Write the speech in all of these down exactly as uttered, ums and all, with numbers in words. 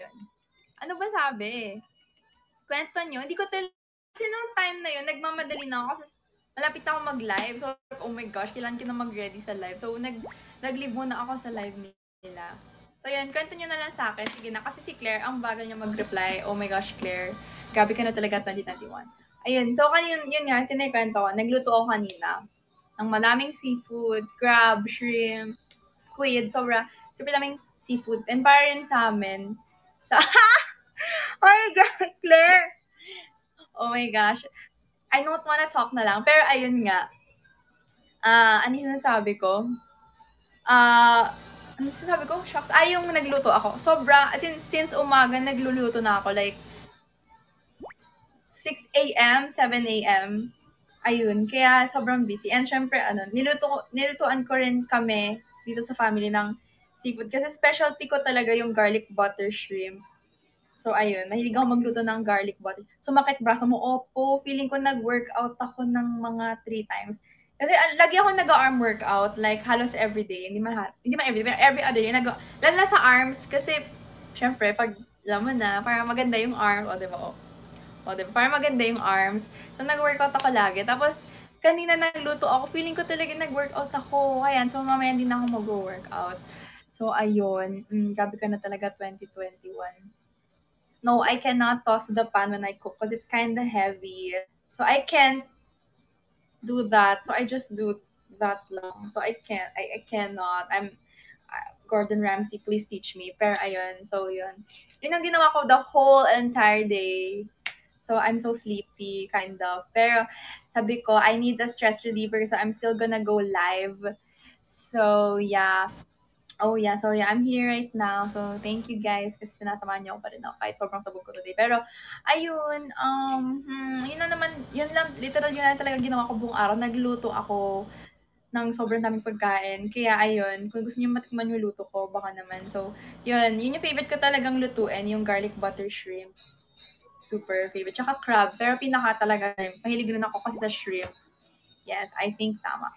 Ano ba sabi? Kwento nyo. Hindi ko talaga, kasi nung time na yun, nagmamadali na ako kasi malapit ako mag-live. So, oh my gosh, kailan ko na mag-ready sa live. So, nag, nag-live muna ako sa live nila. So, yan, kwento nyo na lang sa akin. Sige na, kasi si Claire, ang bagal niya mag-reply. Oh my gosh, Claire. Gabi ka na talaga twenty twenty-one. Ayun, so, kanina, yun nga, kinikwento ko. Nagluto ako kanina ng madaming seafood, crab, shrimp, squid, sobra, super daming seafood. And para rin sa amin, sa, oh my God, Claire! Oh my gosh. I don't wanna talk na lang. Pero ayun nga. Ah, uh, ano yung sabi ko? Ah, uh, ano sabi ko? Shocks. Ay, yung nagluto ako. Sobra, since, since umaga, nagluluto na ako. Like, six a.m., seven a.m. Ayun, kaya sobrang busy. And syempre, ano, niluto, nilutuan ko rin kami dito sa family ng seafood. Kasi specialty ko talaga yung garlic butter shrimp. So, ayun, mahilig ako magluto ng garlic butter. Sumakit braso mo, opo, feeling ko nag-workout ako ng mga three times. Kasi uh, lagi ako nag-arm workout, like halos everyday. Hindi man, hindi man everyday, pero every other day. Nag lalo na sa arms, kasi, syempre, pag, alam mo na, para maganda yung arm, o diba, o, o diba, para maganda yung arms. So, nag-workout ako lagi. Tapos, kanina nagluto ako, feeling ko talaga nag-workout ako. Ayan, so mamaya hindi na ako mag-workout. So, ayun, mm, grabe ka na talaga twenty twenty-one. No, I cannot toss the pan when I cook because it's kind of heavy. So I can't do that. So I just do that lang. So I can't. I, I cannot. I'm uh, Gordon Ramsay, please teach me. Pero ayun, so yun. Yun ang ginawa ko the whole entire day. So I'm so sleepy, kind of. Pero sabi ko, I need a stress reliever, so I'm still gonna go live. So yeah. Oh yeah, so yeah, I'm here right now. So thank you guys kasi sinasamahan niyo ako pa rin ako kahit sobrang sabog ko today. Pero ayun, um, hmm, yun na naman, yun lang, literal yun na talaga ginawa ko buong araw. Nagluto ako ng sobrang daming pagkain. Kaya ayun, kung gusto niyo matikman yung luto ko, baka naman. So yun, yun yung favorite ko talagang lutuin, yung garlic butter shrimp. Super favorite. Tsaka crab, pero pinaka talaga rin. Mahilig rin ako kasi sa shrimp. Yes, I think tama.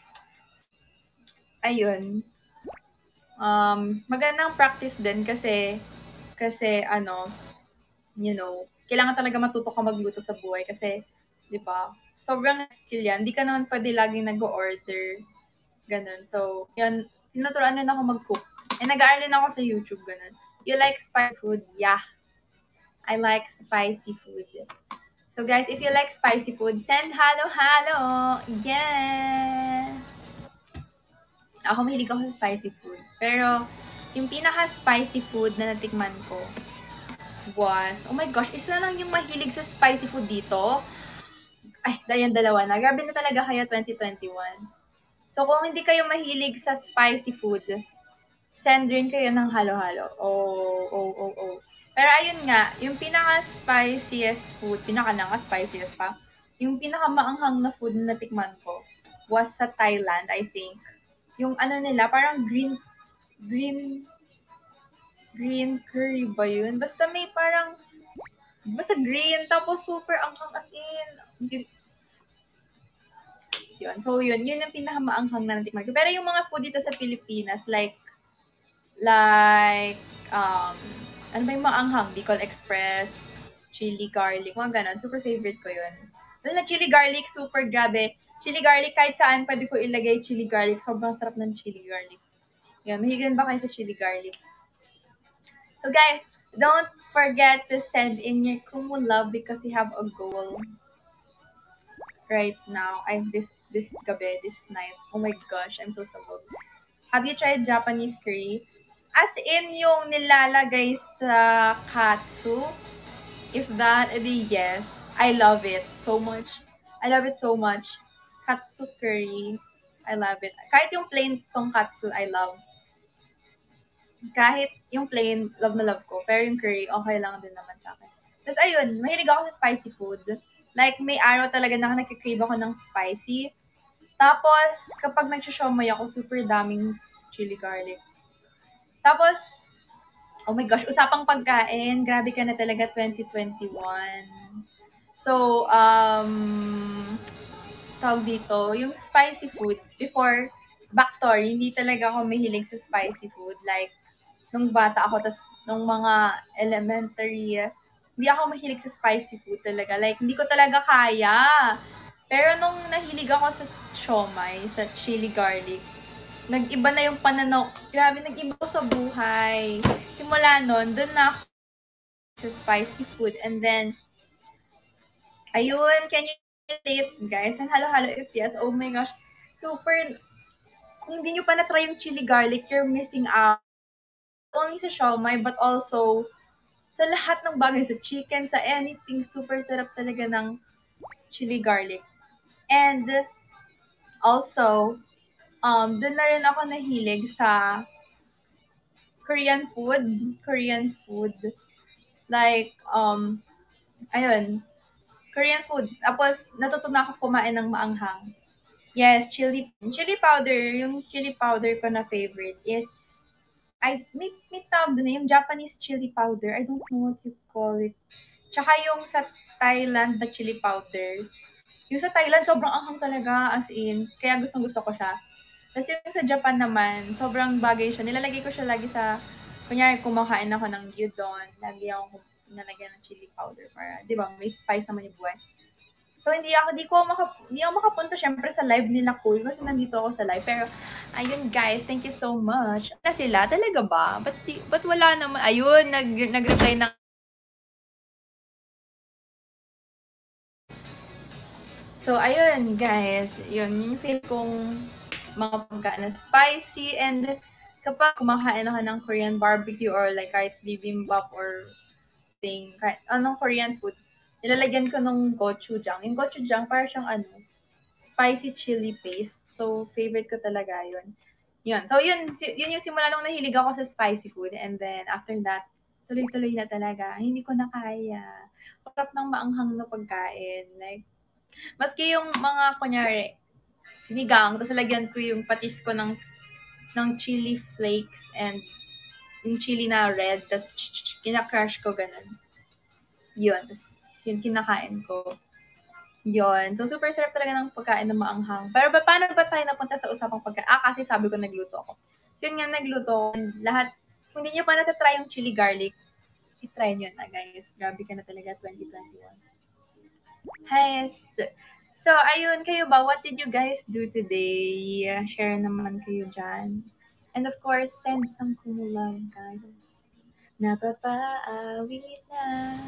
Ayun. Um, magandang practice din kasi, kasi ano, you know, kailangan talaga matuto ka magluto sa buhay kasi, di ba, sobrang skill yan. Hindi ka naman pwede laging nag-order. Ganun. So, yun, tinuturuan din ako mag-cook. And nag-aaral din ako sa YouTube, ganun. You like spicy food? Yeah. I like spicy food. So, guys, if you like spicy food, send halo halo. Yeah! Ako mahilig ako sa spicy food. Pero, yung pinaka-spicy food na natikman ko was, oh my gosh, isa lang yung mahilig sa spicy food dito. Ay, dahil dalawa na. Grabe na talaga kayo twenty twenty-one. So, kung hindi kayo mahilig sa spicy food, send rin kayo ng halo-halo. Oh, oh, oh, oh. Pero ayun nga, yung pinaka-spiciest food, pinaka-nanga-spiciest pa, yung pinaka-maanghang na food na natikman ko was sa Thailand, I think. Yung ano nila, parang green, green, green curry ba yun? Basta may parang, basta green, tapos super anghang as in. Yun. So, yun. Yun yung pinakamaanghang na natikman ko. Pero yung mga food dito sa Pilipinas, like, like, um, ano ba yung maanghang? Bicol Express, chili garlic, mga ganon. Super favorite ko yun. Lalo na chili garlic, super grabe. Chili garlic, kahit saan pwede ko ilagay chili garlic. Sobrang sarap ng chili garlic. Yan, mahilig ba kayo sa chili garlic? So guys, don't forget to send in your Kumu love because you have a goal right now. I this this gabi, this night. Oh my gosh, I'm so sabog. Have you tried Japanese curry? As in yung nilalagay sa katsu? If that, edi yes. I love it so much. I love it so much. Katsu curry. I love it. Kahit yung plain tonkatsu, I love. Kahit yung plain, love na love ko. Pero yung curry, okay lang din naman sa akin. Tapos ayun, mahilig ako sa spicy food. Like, may araw talaga na nagkikrave ako ng spicy. Tapos, kapag nag-shomai ako, super daming chili garlic. Tapos, oh my gosh, usapang pagkain. Grabe ka na talaga twenty twenty-one. So, um, tawag dito, yung spicy food, before, backstory, hindi talaga ako mahilig sa spicy food. Like, nung bata ako, tas nung mga elementary, hindi ako mahilig sa spicy food talaga. Like, hindi ko talaga kaya. Pero nung nahilig ako sa siomai, sa chili garlic, nag-iba na yung pananaw. Grabe, nag-iba ko sa buhay. Simula nun, dun na ako sa spicy food. And then, ayun, can you relate, guys? And halo-halo if yes, oh my gosh. Super, kung hindi nyo pa na-try yung chili garlic, you're missing out. Not only sa siomai, but also sa lahat ng bagay, sa chicken, sa anything, super sarap talaga ng chili garlic. And also, um, dun na rin ako nahilig sa Korean food. Korean food. Like, um, ayun, Korean food. Tapos, natutunan ako kumain ng maanghang. Yes, chili. Chili powder, yung chili powder ko na favorite is, I, may, may tawag doon eh, yung Japanese chili powder. I don't know what you call it. Tsaka yung sa Thailand na chili powder. Yung sa Thailand, sobrang anghang talaga, as in. Kaya gustong gusto ko siya. Tapos yung sa Japan naman, sobrang bagay siya. Nilalagay ko siya lagi sa, kunyari kumakain ako ng gyudon, lagi ako nalagyan ng chili powder para, di ba, may spice naman yung buhay. So, hindi ako, di ko maka, hindi ako makapunta syempre sa live nila Cool kasi nandito ako sa live. Pero, ayun guys, thank you so much. Na sila, talaga ba? Ba't, di, ba't wala naman? Ayun, nag, nag-reply ng So, ayun, guys. Yun, yung feel kong mga pagkain na spicy. And kapag kumakain ako ng Korean barbecue or like kahit bibimbap or thing, kahit anong Korean food, nilalagyan ko ng gochujang. Yung gochujang, parang siyang ano, spicy chili paste. So, favorite ko talaga yun. Yun. So, yun, yun yung simula nung nahilig ako sa spicy food. And then, after that, tuloy-tuloy na talaga. Hindi ko na kaya. Sarap ng maanghang na pagkain. Like, maski yung mga, kunyari, sinigang, tapos lagyan ko yung patis ko ng, ng chili flakes and yung chili na red, tapos kinakrush ko, ganun. Yun, tapos yun kinakain ko. Yun. So, super sarap talaga ng pagkain na maanghang. Pero ba, paano ba tayo napunta sa usapang pagkain? Ah, kasi sabi ko nagluto ako. So, yun nga, nagluto ako. Lahat, kung hindi nyo pa natatry yung chili garlic, itry nyo na, guys. Grabe ka na talaga, twenty twenty-one. Highest. So, ayun, kayo ba? What did you guys do today? Share naman kayo dyan. And of course, send some Kumu love, guys. Napapaawit na.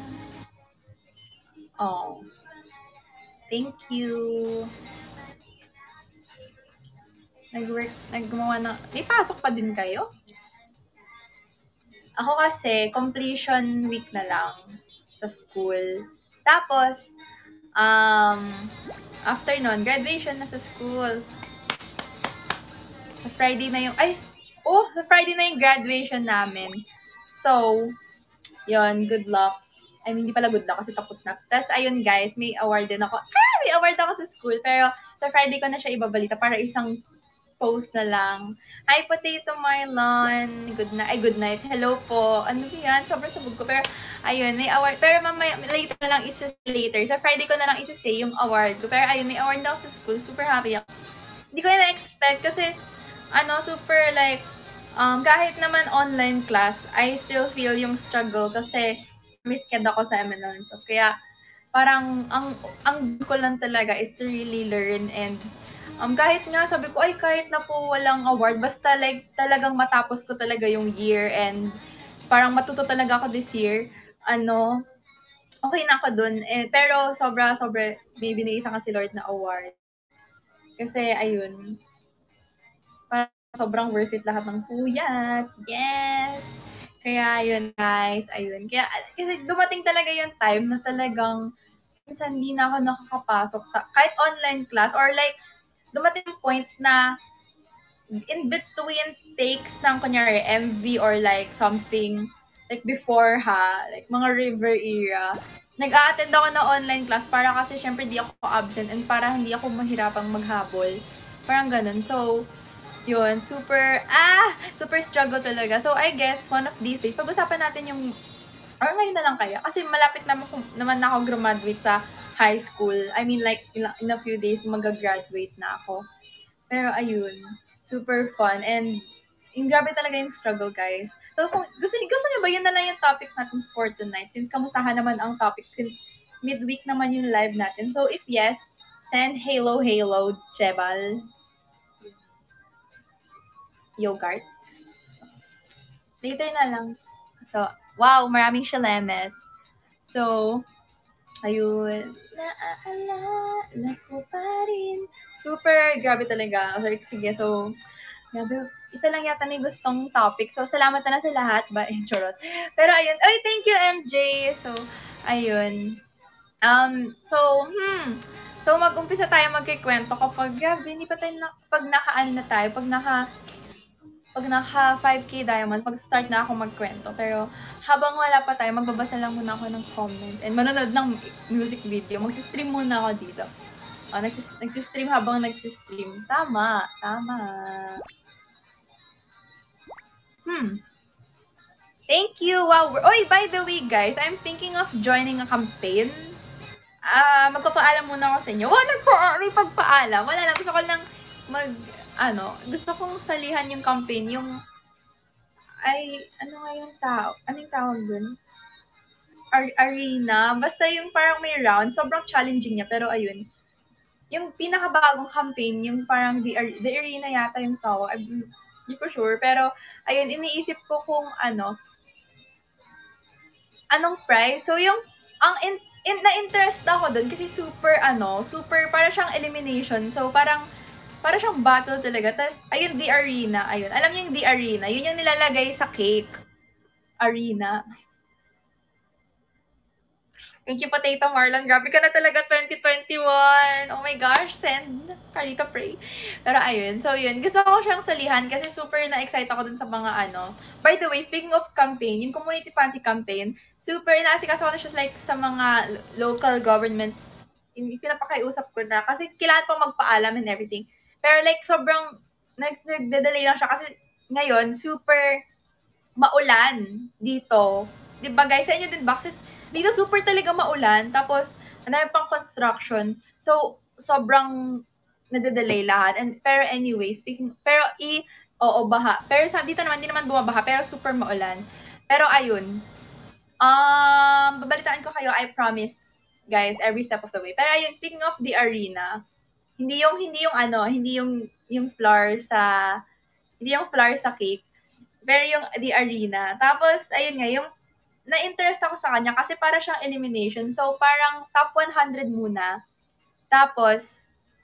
Oh. Thank you. Nag-work, naggumawa ng, may pasok pa din kayo? Ako kasi, completion week na lang sa school. Tapos, um, after nun, graduation na sa school. Sa Friday na yung, ay, oh, sa Friday na yung graduation namin. So, yon good luck. I mean, hindi pala good luck kasi tapos na. Tapos, ayun guys, may award din ako. Ah, may award ako sa school. Pero, sa Friday ko na siya ibabalita para isang post na lang. Hi, Potato Marlon. Good night. Ay, good night. Hello po. Ano ba yan? Sobrang sabog ko. Pero, ayun, may award. Pero mamaya, later na lang isa later. Sa Friday ko na lang isa-say yung award ko. Pero, ayun, may award na ako sa school. Super happy ako. Hindi ko na na-expect kasi, ano, super like, um, kahit naman online class, I still feel yung struggle kasi misked ako sa M N L forty-eight. Kaya, parang, ang, ang ko lang talaga is to really learn and Um, kahit nga, sabi ko, ay, kahit na po walang award, basta like, talagang matapos ko talaga yung year and parang matuto talaga ako this year, ano, okay na ako dun. Eh, pero sobra, sobra, may binigay kasi Lord na award. Kasi, ayun, parang sobrang worth it lahat ng puyat. Yes! Kaya, ayun, guys, ayun. Kaya, kasi dumating talaga yung time na talagang, minsan hindi na ako nakakapasok sa, kahit online class, or like, dumating yung point na in between takes ng kunyari M V or like something like before ha, like mga river era, nag-a-attend ako ng online class para kasi syempre di ako absent and para hindi ako mahirapang maghabol. Parang ganun. So, yun, super, ah, super struggle talaga. So, I guess, one of these days, pag-usapan natin yung, or ngayon na lang kaya, kasi malapit naman, naman na ako graduate sa high school. I mean, like, in a few days, mag-graduate na ako. Pero ayun, super fun. And Yung grabe talaga yung struggle, guys. So, kung gusto, gusto niyo ba, yun na lang yung topic natin for tonight. Since kamustahan naman ang topic, since midweek naman yung live natin. So, if yes, send Halo Halo, Jebal. Yogurt. Later na lang. So, wow, maraming shalemet. So, ayun. Naaalala ko pa rin. Super, grabe talaga. So, sige, so, grabe, isa lang yata may gustong topic. So, salamat na lang sa lahat. Ba, eh, charot. Pero, ayun. Ay, thank you, M J. So, ayun. Um, so, hmm. So, mag-umpisa tayo magkikwento kapag, grabe, hindi pa tayo, na, pag naka-ano na tayo, pag naka, pag naka five K diamond, pag-start na ako magkwento. Pero, habang wala pa tayo, magbabasa lang muna ako ng comments and manonood ng music video. Mag-stream muna ako dito. Oh, nagsis- nagsistream habang nagsistream. Tama, tama. Hmm. Thank you. Wow. Oy, by the way, guys, I'm thinking of joining a campaign. Ah, uh, magpapaalam muna ako sa inyo. Wala po, may pagpaalam. Wala lang. Gusto ko lang mag, ano, gusto kong salihan yung campaign. Yung, ay, ano nga yung tao? Anong tawag dun? Ar- arena. Basta yung parang may round. Sobrang challenging niya. Pero ayun. Yung pinakabagong campaign, yung parang the, Ar- the arena yata yung tao. Hindi ko sure. Pero, ayun, iniisip ko kung ano, anong price. So, yung, ang in, in, na-interest ako dun kasi super, ano, super, para siyang elimination. So, parang, para siyang battle talaga. Tapos, ayun, the arena. Ayun. Alam niyo yung the arena. Yun yung nilalagay sa cake. Arena. Thank you, Potato Marlon. Grabe ka na talaga, twenty twenty-one. Oh my gosh, send. Carlita, pray. Pero ayun, so yun. Gusto ko siyang salihan kasi super na-excite ako dun sa mga ano. By the way, speaking of campaign, yung community panty campaign, super naasikaso ko na siya like sa mga local government. Pinapakiusap ko na kasi kailangan pa magpaalam and everything. Pero like sobrang nag-delay lang siya kasi ngayon, super maulan dito. 'Di ba guys? Sa inyo din ba? Kasi dito super talaga maulan. Tapos, ang dami pang construction. So, sobrang nade-delay lahat. And, pero anyway, speaking, pero i, oo, baha. Pero sa dito naman, hindi naman bumabaha. Pero super maulan. Pero ayun. Um, babalitaan ko kayo, I promise, guys, every step of the way. Pero ayun, speaking of the arena, hindi yung, hindi yung ano, hindi yung, yung floor sa, hindi yung floor sa cake. Pero yung the arena. Tapos, ayun nga, yung na-interest ako sa kanya kasi para siyang elimination. So, parang top one hundred muna. Tapos,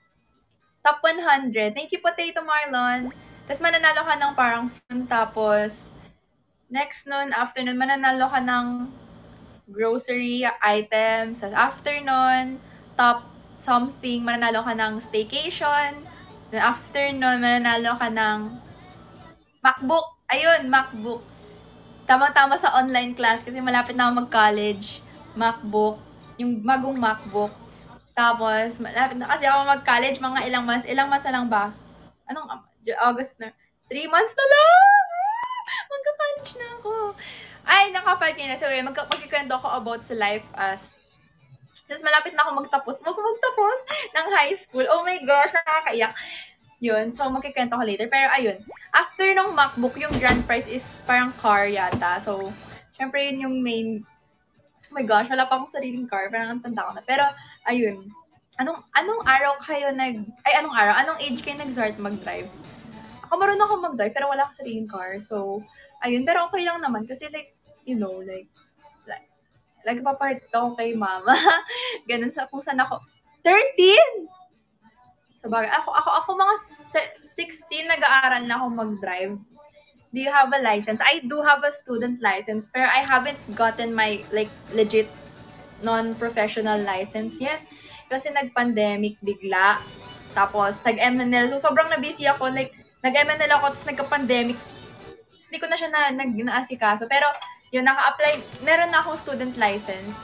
top one hundred. Thank you, Potato Marlon. Tapos, mananalo ka ng parang phone. Tapos, next nun, after nun, mananalo ka ng grocery items. After nun, top something, mananalo ka ng staycation. Then, after nun, mananalo ka ng MacBook. Ayun, MacBook. Tama-tama sa online class kasi malapit na ako mag-college. MacBook. Yung bagong MacBook. Tapos, malapit na kasi ako mag-college. Mga ilang months. Ilang months na lang ba? Anong, August na. Three months na lang! Magka-college na ako. Ay, naka-five K na. So, yun, mag- magkikwento ako about sa life as since malapit na ako magtapos, mag magtapos ng high school. Oh my gosh, nakakaiyak. Yun, so magkikwento ko later. Pero ayun, after ng MacBook, yung grand prize is parang car yata. So, syempre yun yung main, oh my gosh, wala pa akong sariling car. Parang ang tanda ko na. Pero, ayun, anong anong araw kayo nag, ay anong araw, anong age kayo nag-start mag-drive? Ako marunong ako mag-drive, pero wala akong sariling car. So, ayun, pero okay lang naman kasi like, you know, like, like, like papahit ako kay mama. Ganun sa, kung saan ako, thirteen! So, bagay. Ako, ako, ako mga sixteen, nag-aaral na ako mag-drive. Do you have a license? I do have a student license, pero I haven't gotten my, like, legit non-professional license yet. Kasi nag-pandemic bigla. Tapos, nag-M N L. So, sobrang na-busy ako. Like, nag-M N L ako, tapos nagka-pandemic. Hindi ko na siya na, nag, naasikaso. Pero, yun, naka-apply. Meron na akong student license.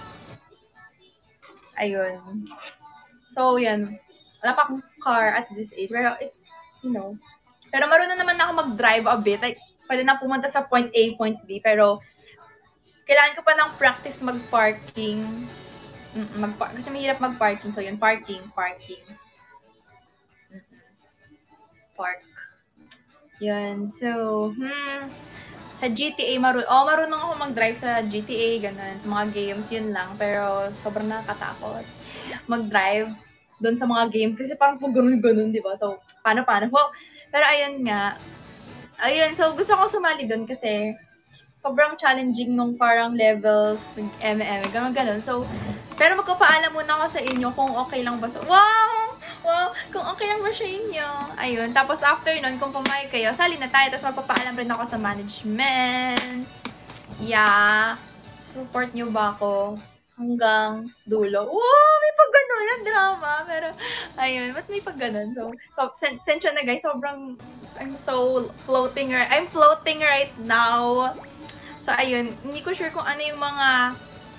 Ayun. So, yun. Wala pa akong car at this age. Pero it's, you know. Pero marunong naman ako mag-drive a bit. Like, pwede na pumunta sa point A, point B. Pero, kailangan ko pa ng practice mag-parking. Mag kasi mahirap mag-parking. So, yun. Parking, parking. Park. Yun. So, hmm, sa G T A, maru oh, marunong ako mag-drive sa G T A, ganun. Sa mga games, yun lang. Pero, sobrang nakakatakot mag-drive doon sa mga game kasi parang po ganun-ganun, di ba? So, paano-paano po? Pero ayun nga, ayun, so gusto ko sumali doon kasi sobrang challenging nung parang levels, M M, ganun ganun. So, pero magpapaalam muna ako sa inyo kung okay lang ba sa... Wow! Wow! Kung okay lang ba sa inyo. Ayun. Tapos after nun, kung pumayag kayo, sali na tayo. Tapos magpapaalam rin ako sa management. Yeah. Support nyo ba ako? Hanggang dulo. Wow! May pag ganun na drama. Pero, ayun. Ba't may pag ganun? So, so sen sensya na guys. Sobrang, I'm so floating right, I'm floating right now. So, ayun. Hindi ko sure kung ano yung mga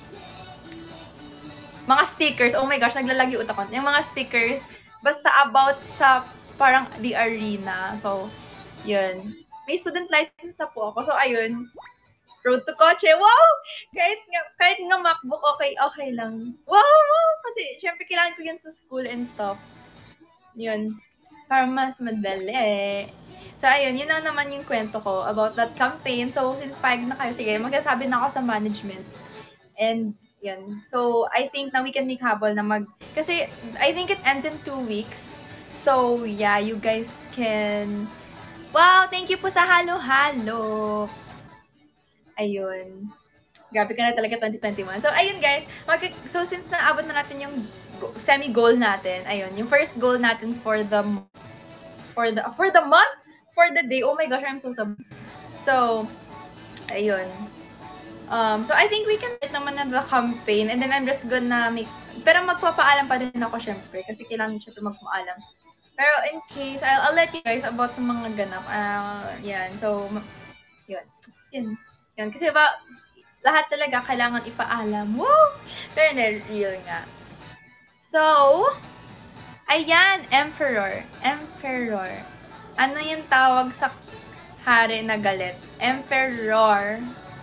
mga stickers. Oh my gosh, naglalagi utak ko. Yung mga stickers, basta about sa parang the arena. So, yun. May student license na po ako. So, ayun. Road to kotse. Wow! Kahit nga, kahit nga MacBook, okay, okay lang. Wow! Wow! Kasi, syempre, kailangan ko yun sa school and stuff. Yun. Para mas madali. So, ayun. Yun na naman yung kwento ko about that campaign. So, since five na kayo, sige, magsasabi na ako sa management. And, yun. So, I think na we can make habol na mag... Kasi, I think it ends in two weeks. So, yeah, you guys can... Wow! Thank you po sa halo-halo! Ayun. Grabe ka na talaga twenty twenty-one. So, ayun guys. Mag- so, since naabot na natin yung semi-goal natin, ayun, yung first goal natin for the for the for the month, for the day. Oh my gosh, I'm so sorry. So, ayun. Um, so, I think we can start naman na the campaign and then I'm just gonna make... Pero magpapaalam pa din ako syempre kasi kailangan syempre magpaalam. Pero in case, I'll, I'll let you guys about sa mga ganap. Uh, yan. So, yun. Yun. Yun. Kasi ba, lahat talaga kailangan ipaalam. Woo! Pero na real nga. So, ayan, Emperor. Emperor. Ano yung tawag sa hari na galit? Emperor.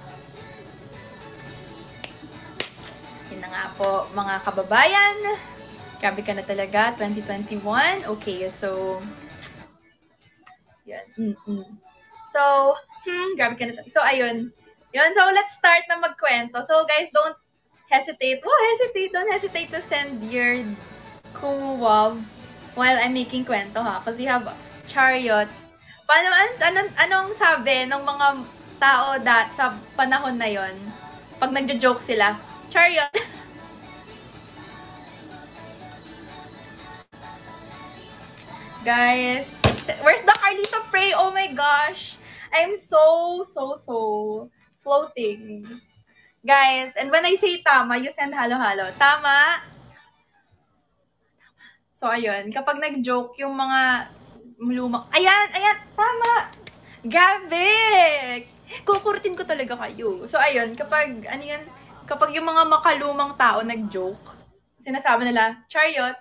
Yun na nga po, mga kababayan. Grabe ka na talaga, twenty twenty-one. Okay, so, yun. Mm-mm. So, hmm, grabe ka na talaga. So, ayun. Yun, so let's start na magkwento. So, guys, don't hesitate. Oh, hesitate. Don't hesitate to send your Kumu while I'm making kwento, ha? Because you have chariot. Paano, an, anong, anong sabi ng mga tao dat sa panahon na yon pag nagjo-joke sila? Chariot. Guys, where's the Carlito Pray? Oh my gosh. I'm so, so, so floating. Guys, and when I say tama, you send halo-halo. Tama? So, ayun. Kapag nag-joke yung mga lumang... Ayan! Ayan! Tama! Grabe! Kukurtin ko talaga kayo. So, ayun. Kapag, ano yan? Kapag yung mga makalumang tao nag-joke, sinasabi nila, chariot.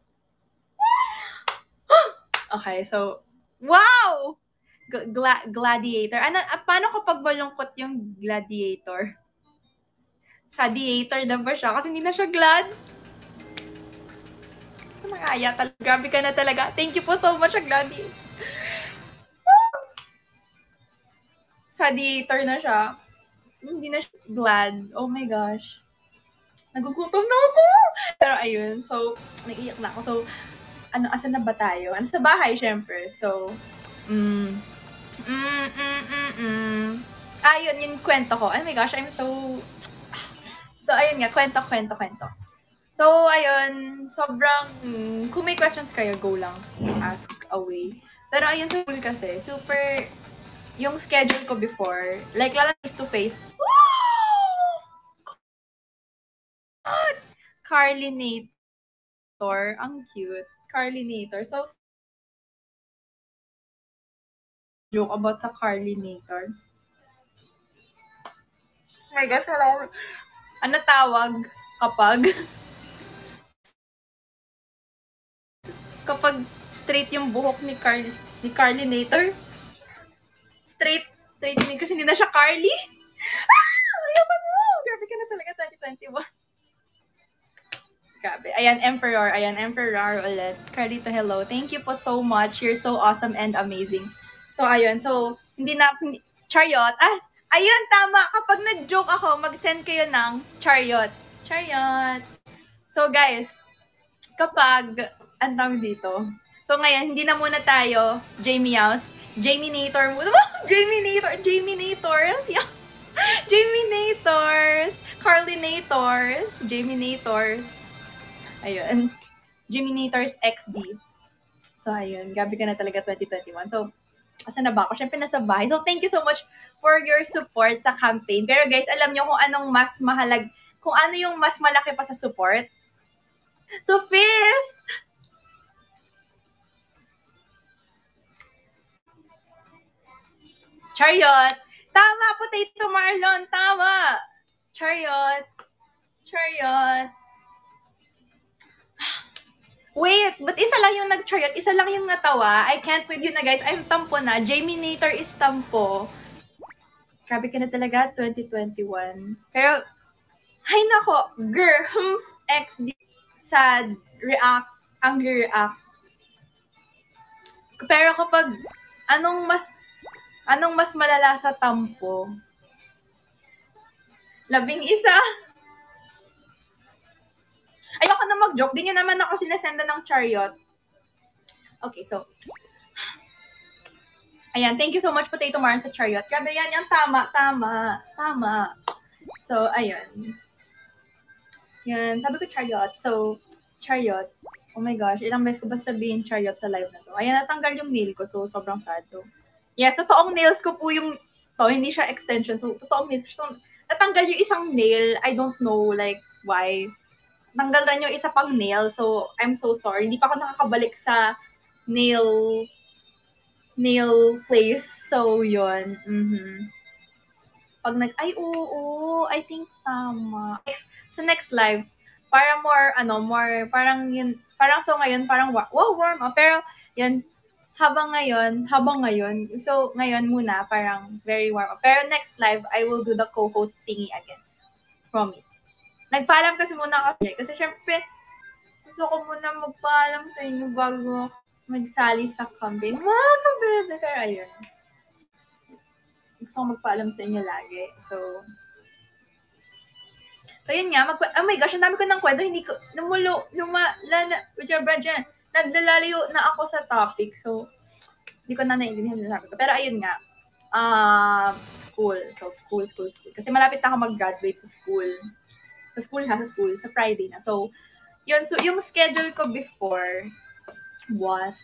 Okay, so, wow! Gla- gladiator. Ano, ah, paano kapag malungkot yung gladiator? Sadiator na ba siya? Kasi hindi na siya glad. Nakaya talaga. Grabe ka na talaga. Thank you po so much, gladiator. Sadiator na siya. Hindi na siya glad. Oh my gosh. Nagugutom na ako! Pero ayun, so, naiiyak na ako. So, ano, asan na ba tayo? Ano sa bahay, syempre. So, mm, mm, mm, mm, mm. Ah, yun, yung kwento ko. Oh my gosh, I'm so... So, ayun nga, kwento, kwento, kwento. So, ayun, sobrang... Kung may questions kayo, go lang. Ask away. Pero ayun, sa school kasi, super... Yung schedule ko before, like, lalo face-to-face. Wow! Carlinator. Ang cute. Carlinator. So, joke about sa Carlinator. Oh my gosh, wala. Ano tawag kapag kapag straight yung buhok ni Carl ni Carlinator? Straight, straight din kasi hindi na siya Carly. Ah! Ayoko na! Grabe ka na talaga, twenty twenty-one. Grabe. Ayan, Emperor. Ayan, Emperor ulit. Carlito, hello. Thank you po so much. You're so awesome and amazing. So, ayun. So, hindi na, hindi, chariot. Ah, ayun, tama. Kapag nag-joke ako, mag-send kayo ng chariot. Chariot. So, guys, kapag, ang tawag dito, so ngayon, hindi na muna tayo, Jamie House, Jamie Nator muna. Jamie Nator, Jamie Nators. Yeah. Jamie Nators, Carly Nators, Jamie Nators. Ayun. Jamie Nators X D. So, ayun. Gabi ka na talaga twenty twenty-one. So, asa na ba ako? Siyempre, nasa bahay. So, thank you so much for your support sa campaign. Pero guys, alam nyo kung anong mas mahalag, kung ano yung mas malaki pa sa support? So, fifth, Chariot. Tama, Potato Marlon. Tama. Chariot. Chariot. Wait, but isa lang yung nag-chariot, isa lang yung natawa. I can't with you na guys. I'm tampo na. Jamie Nator is tampo. Grabe ka na talaga, twenty twenty-one. Pero, hay nako, girl, humph, X D, sad, react, angry react. Pero kapag, anong mas, anong mas malala sa tampo? Labing isa. Ayoko na mag-joke. Di nyo naman ako sinasenda ng chariot. Okay, so, ayan, thank you so much, Potato Maran sa chariot. Grabe yan, yan, tama, tama, tama. So, ayun. Yan, sabi ko chariot. So, chariot. Oh my gosh, ilang beses ko ba sabihin chariot sa live na to? Ayan, natanggal yung nail ko, so sobrang sad. So, yes, totoong nails ko po yung to, hindi siya extension. So, totoong nails ko. So, natanggal yung isang nail. I don't know, like, why. Tanggal rin yung isa pang nail. So, I'm so sorry. Hindi pa ako nakakabalik sa nail nail place. So, yun. Mm-hmm. Pag nag, ay, oo, oo, I think tama. Next, sa next live, para more, ano, more, parang yun, parang so ngayon, parang, wow, warm up. Pero, yun, habang ngayon, habang ngayon, so ngayon muna, parang very warm up. Pero next live, I will do the co-host thingy again. Promise. Nagpaalam kasi muna ako. Kasi syempre, gusto ko muna magpaalam sa inyo bago magsali sa campaign. Mga kabebe. Pero ayun. Gusto ko magpaalam sa inyo lagi. So, so yun nga. Magpa- oh my gosh, ang dami ko ng kwento. Hindi ko, numulo, lumalala, dyan, naglalayo na ako sa topic. So, hindi ko na naiintindihan yung sabi ko. Pero ayun nga. Uh, school. So, school, school, school. Kasi malapit na ako mag-graduate sa school. Sa school ha, sa school. Sa Friday na. So, yun. So, yung schedule ko before was,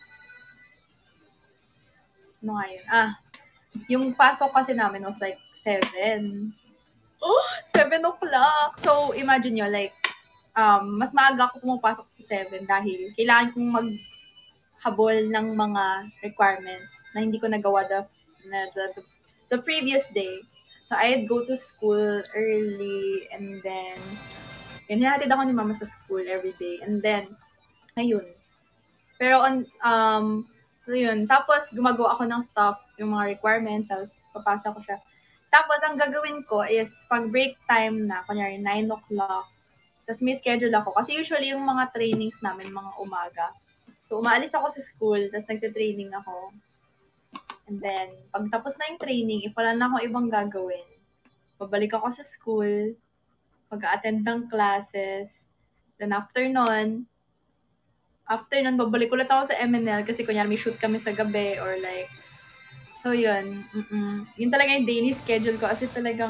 ano nga yun? Ah, yung pasok kasi namin was like seven. Oh, seven o'clock. So, imagine nyo, like, um, mas maaga ako pumapasok sa seven dahil kailangan kong maghabol ng mga requirements na hindi ko nagawa the, na, the, the, the previous day. So, I'd go to school early and then, yun, hinahatid ako ni mama sa school every day. And then, ayun. Pero, on, um, so yun. Tapos, gumagawa ako ng stuff, yung mga requirements, tapos papasa ko siya. Tapos, ang gagawin ko is, pag break time na, kunyari, nine o'clock, tapos may schedule ako. Kasi usually, yung mga trainings namin, mga umaga. So, umaalis ako sa school, tapos nagte-training ako. And then, pag tapos na yung training, if wala na akong ibang gagawin, babalik ako sa school, mag-attend ng classes, then after nun, after nun, babalik ulit ako sa M N L kasi kunyari may shoot kami sa gabi or like, so yun, mm-mm. Yun talaga yung daily schedule ko kasi talagang,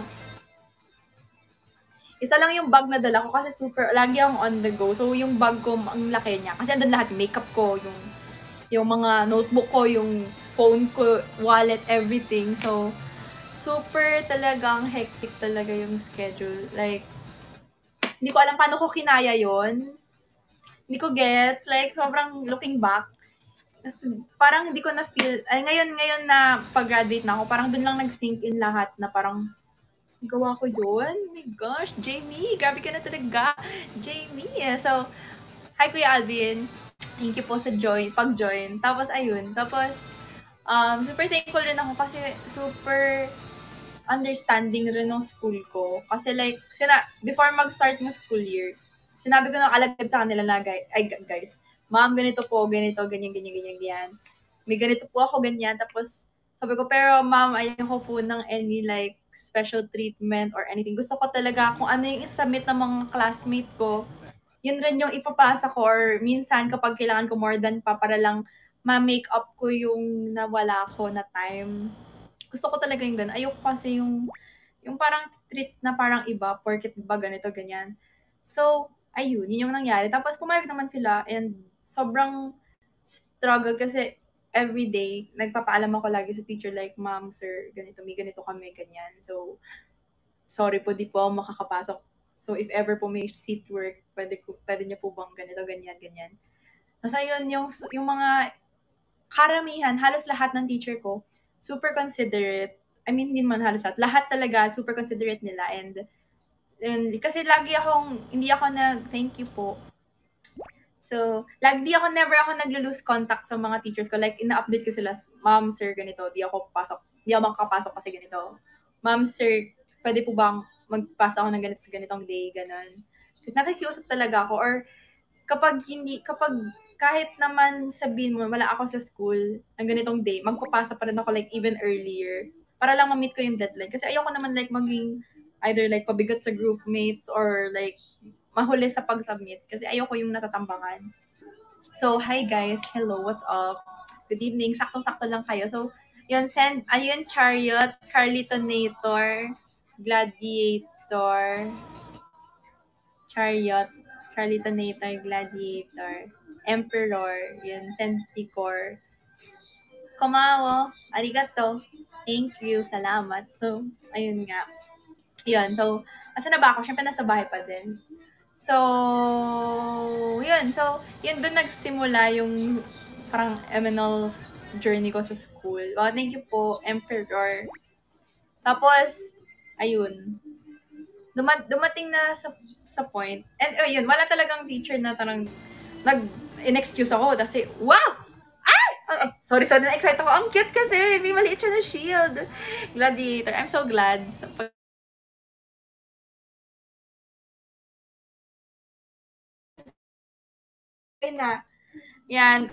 isa lang yung bag na dala ko kasi super, lagi akong on the go. So yung bag ko, ang laki niya. Kasi andun lahat, yung makeup ko, yung, yung mga notebook ko, yung phone ko, wallet, everything. So, super talagang hectic talaga yung schedule. Like, hindi ko alam paano ko kinaya yon. Hindi ko get. Like, sobrang looking back. Parang hindi ko na-feel. Ay, ngayon, ngayon na pag-graduate na ako, parang dun lang nag-sink in lahat na parang, gawa ko yun? Oh my gosh, Jamie, grabe ka na talaga. Jamie. So, hi Kuya Alvin. Thank you po sa join, pag-join. Tapos, ayun. Tapos, um, super thankful rin ako kasi super understanding rin ng school ko. Kasi like, sina, before mag-start yung school year, sinabi ko na alagad sa kanila na, guys, ay guys, ma'am, ganito po, ganito, ganyan, ganyan, ganyan, ganyan. May ganito po ako, ganyan. Tapos, Sabi ko, pero ma'am, ayoko po ng any like special treatment or anything. Gusto ko talaga kung ano yung isubmit ng mga classmate ko, yun rin yung ipapasa ko or minsan kapag kailangan ko more than pa para lang ma-make up ko yung nawala ko na time. Gusto ko talaga yung ganun. Ayoko kasi yung yung parang treat na parang iba, porket ba ganito, ganyan. So, ayun, yun yung nangyari. Tapos pumayag naman sila and sobrang struggle kasi every day, nagpapaalam ako lagi sa teacher like, ma'am, sir, ganito, may ganito kami, ganyan. So, sorry po, di po ako makakapasok. So, if ever po may seat work, pwede, ko, pwede niyo po bang ganito, ganyan, ganyan. Tapos ayun, yung, yung mga karamihan, halos lahat ng teacher ko, super considerate. I mean, hindi man halos lahat. Lahat talaga, super considerate nila. And, and kasi lagi akong, hindi ako nag, thank you po. So, lagi di ako, never ako naglo-lose contact sa mga teachers ko. Like, ina-update ko sila, ma'am, sir, ganito, di ako papasok. Di ako makakapasok kasi ganito. Ma'am, sir, pwede po bang magpasa ako ng ganito sa ganitong day, ganon. Kasi nakikiusap talaga ako. Or, kapag hindi, kapag kahit naman sabihin mo, wala ako sa school ng ganitong day, magpapasa pa rin ako like even earlier para lang ma-meet ko yung deadline. Kasi ayoko naman like maging either like pabigat sa group mates or like mahuli sa pag-submit kasi ayoko yung natatambangan. So, hi guys. Hello, what's up? Good evening. Saktong-sakto lang kayo. So, yun, send, ayun, Chariot, Carlitonator, Gladiator, Chariot, Carlitonator, Gladiator, Emperor, yun, Sensticor, Komawo, arigato, thank you, salamat. So, ayun nga. Yun, so, asa na ba ako? Siyempre nasa bahay pa din. So, yun. So, yun doon nagsimula yung parang M N L's journey ko sa school. Wow, thank you po, Emperor. Tapos, ayun. Duma- dumating na sa sa point. And oh, yun, wala talagang teacher na tarang nag in-excuse ako kasi wow! Ay! Oh, sorry, sorry, na-excite ako. Ang cute kasi. May maliit siya na shield. Gladiator. I'm so glad. Sa pag- na. Yan.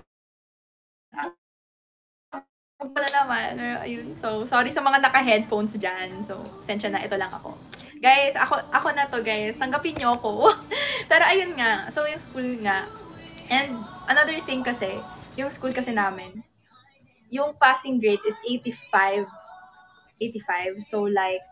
Ang pala naman. Pero, ayun. So, sorry sa mga naka-headphones dyan. So, sensya na. Ito lang ako. Guys, ako ako na to, guys. Tanggapin niyo ako. Pero, ayun nga. So, yung school nga. And, another thing kasi, yung school kasi namin, yung passing grade is eighty-five. eighty-five. So, like,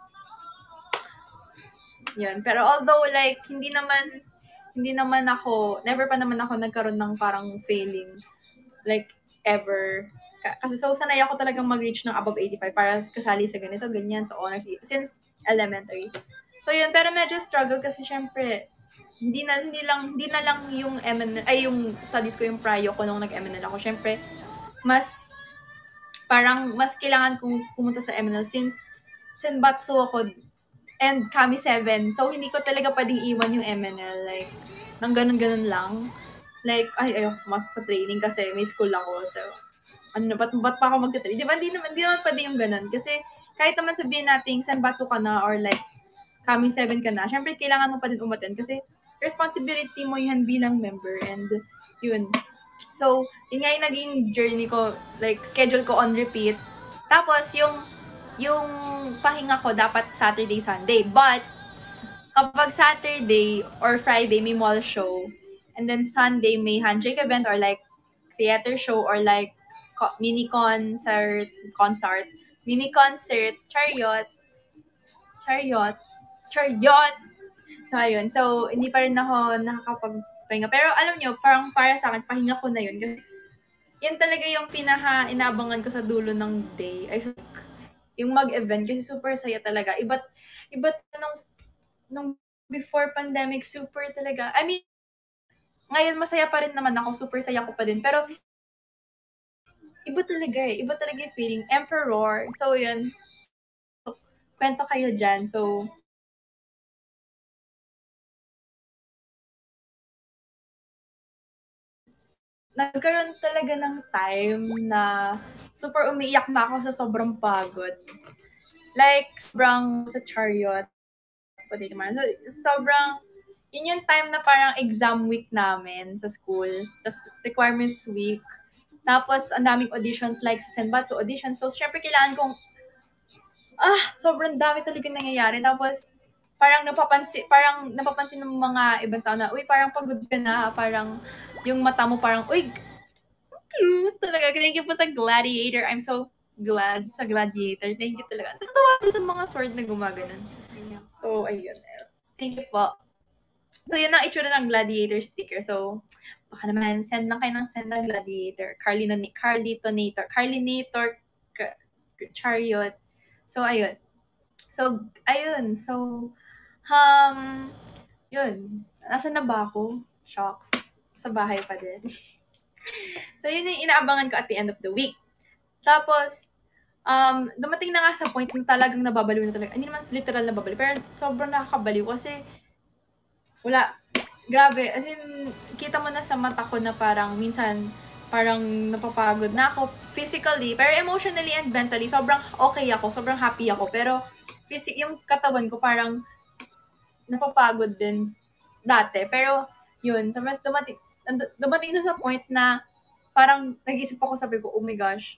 yun. Pero although, like, hindi naman, hindi naman ako, never pa naman ako nagkaroon ng parang failing. Like, ever. Kasi so, sanay ako talagang mag-reach ng above eighty-five para kasali sa ganito, ganyan, sa honors, since elementary. So, yun. Pero medyo struggle kasi, syempre, hindi na, hindi lang, hindi na lang yung M N L, ay, yung studies ko, yung prayo ko nung nag-M N L ako. Syempre, mas, parang, mas kailangan kong pumunta sa M N L since, Senbatsu ako, and kami seven. So, hindi ko talaga pwedeng iwan yung M N L. Like, nang ganun-ganun lang. Like, ay, ayoko pumasok sa training kasi may school ako. So, ano na, ba't, ba't pa ako magta-training? Di ba, hindi naman, hindi naman pwede yung ganun. Kasi, kahit naman sabihin natin, senbatsu ka na or like, kami seven ka na, syempre, kailangan mo pa din umaten kasi responsibility mo yan bilang member. And, yun. So, yun nga yung naging journey ko, like, schedule ko on repeat. Tapos, yung, yung pahinga ko dapat Saturday, Sunday. But, kapag Saturday or Friday may mall show, and then Sunday may handshake event or like theater show or like co- mini concert, concert, mini concert, chariot, chariot, chariot. So, ayun. So, hindi pa rin ako nakakapagpahinga. Pero alam nyo, parang para sa akin, pahinga ko na yun. Kasi yan talaga yung pinaka inaabangan ko sa dulo ng day. I think, yung mag-event kasi super saya talaga. Iba't, iba't nung, nung before pandemic, super talaga. I mean, ngayon masaya pa rin naman ako, super saya ko pa din. Pero, iba talaga eh. Iba talaga yung feeling. Emperor. So, yun. Kwento kayo dyan. So, nagkaroon talaga ng time na super umiiyak na ako sa sobrang pagod. Like, sobrang sa chariot. Pati naman. So, sobrang, yun yung time na parang exam week namin sa school. Tapos, requirements week. Tapos, ang daming auditions like sa Senbatsu auditions. So, syempre, kailangan kong, ah, sobrang dami talaga nangyayari. Tapos, parang napapansin, parang napapansin ng mga ibang tao na, uy, parang pagod ka na, parang yung mata mo parang, uy, cute talaga. Thank you po sa Gladiator. I'm so glad sa Gladiator. Thank you talaga. Natatawa ko sa mga sword na gumaganon. So, ayun. Thank you po. So, yun ang itsura ng Gladiator sticker. So, baka naman, send lang kayo ng send ng Gladiator. Carlino, Carlitonator. Carlinator Chariot. So, ayun. So, ayun. So, um, yun. Nasaan na ba ako? Shocks. Sa bahay pa din. So, yun yung inaabangan ko at the end of the week. Tapos, um, dumating na nga sa point na talagang nababaliw na talaga. Hindi naman literal nababaliw, pero sobrang nakakabaliw kasi wala. Grabe. As in, kita mo na sa mata ko na parang minsan parang napapagod na ako physically, pero emotionally and mentally, sobrang okay ako, sobrang happy ako. Pero phys- yung katawan ko parang napapagod din dati. Pero yun, tapos dumating, dumating na sa point na parang nag-isip ako, sabi ko, oh my gosh,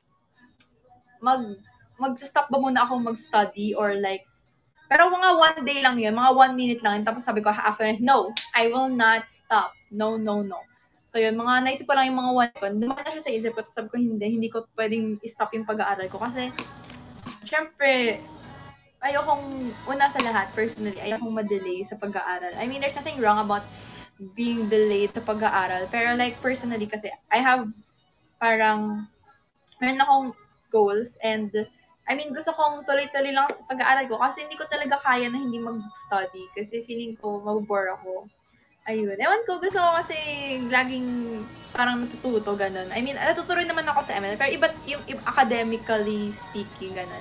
mag mag-stop ba muna ako mag-study or like, pero mga one day lang yun, mga one minute lang yun. Tapos sabi ko after, no, I will not stop. No, no, no. So yun, mga naisip ko lang yung mga one ko. Dumaan na siya sa isip ko, sabi ko hindi, hindi ko pwedeng stop yung pag-aaral ko. Kasi, syempre, ayokong, una sa lahat, personally, ayokong ma-delay sa pag-aaral. I mean, there's nothing wrong about being delayed sa pag-aaral. Pero like, personally, kasi I have parang, meron akong goals and I mean, gusto kong tuloy-tuloy lang sa pag-aaral ko kasi hindi ko talaga kaya na hindi mag-study kasi feeling ko mabobore ako. Ayun. Ewan ko, gusto ko kasi laging parang natututo, ganun. I mean, natuturo naman ako sa M N L, pero iba't yung iba, academically speaking, ganun.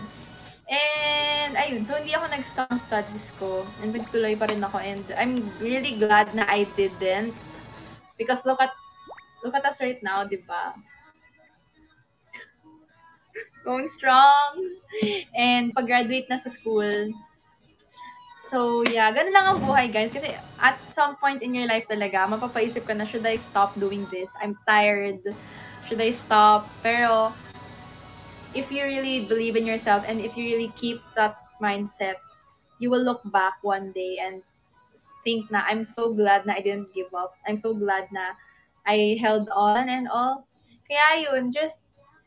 And, ayun, so hindi ako nag-stop ang studies ko and nagtuloy pa rin ako and I'm really glad na I didn't because look at look at us right now, di ba? Going strong. And pag-graduate na sa school. So, yeah, ganun lang ang buhay, guys. Kasi at some point in your life talaga, mapapaisip ka na, should I stop doing this? I'm tired. Should I stop? Pero, if you really believe in yourself and if you really keep that mindset, you will look back one day and think na, I'm so glad na I didn't give up. I'm so glad na I held on and all. Kaya yun, just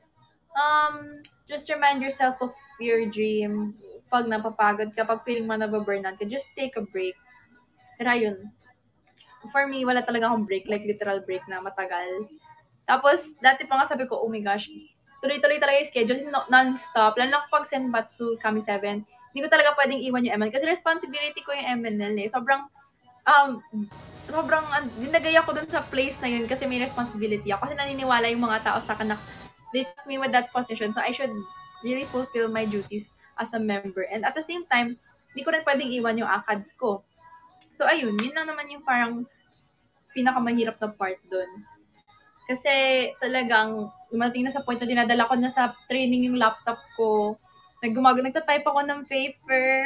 Um, just remind yourself of your dream. Pag napapagod ka, pag feeling mo nababurnout ka, just take a break. Pero yun, for me, wala talaga akong break, like literal break na matagal. Tapos, dati pa nga sabi ko, oh my gosh, tuloy-tuloy talaga yung schedule, non-stop. Lalo na kapag Senbatsu, Kami seven, hindi ko talaga pwedeng iwan yung M N L. Kasi responsibility ko yung M N L eh. Sobrang, um, sobrang, uh, dinagay ako dun sa place na yun kasi may responsibility ako. Kasi naniniwala yung mga tao sa akin na they put me with that position. So, I should really fulfill my duties as a member. And at the same time, hindi ko rin pwedeng iwan yung A C A D S ko. So, ayun, yun lang naman yung parang pinakamahirap na part dun. Kasi talagang dumating na sa point na dinadala ko na sa training yung laptop ko. Naggumag nagta-type ako ng paper.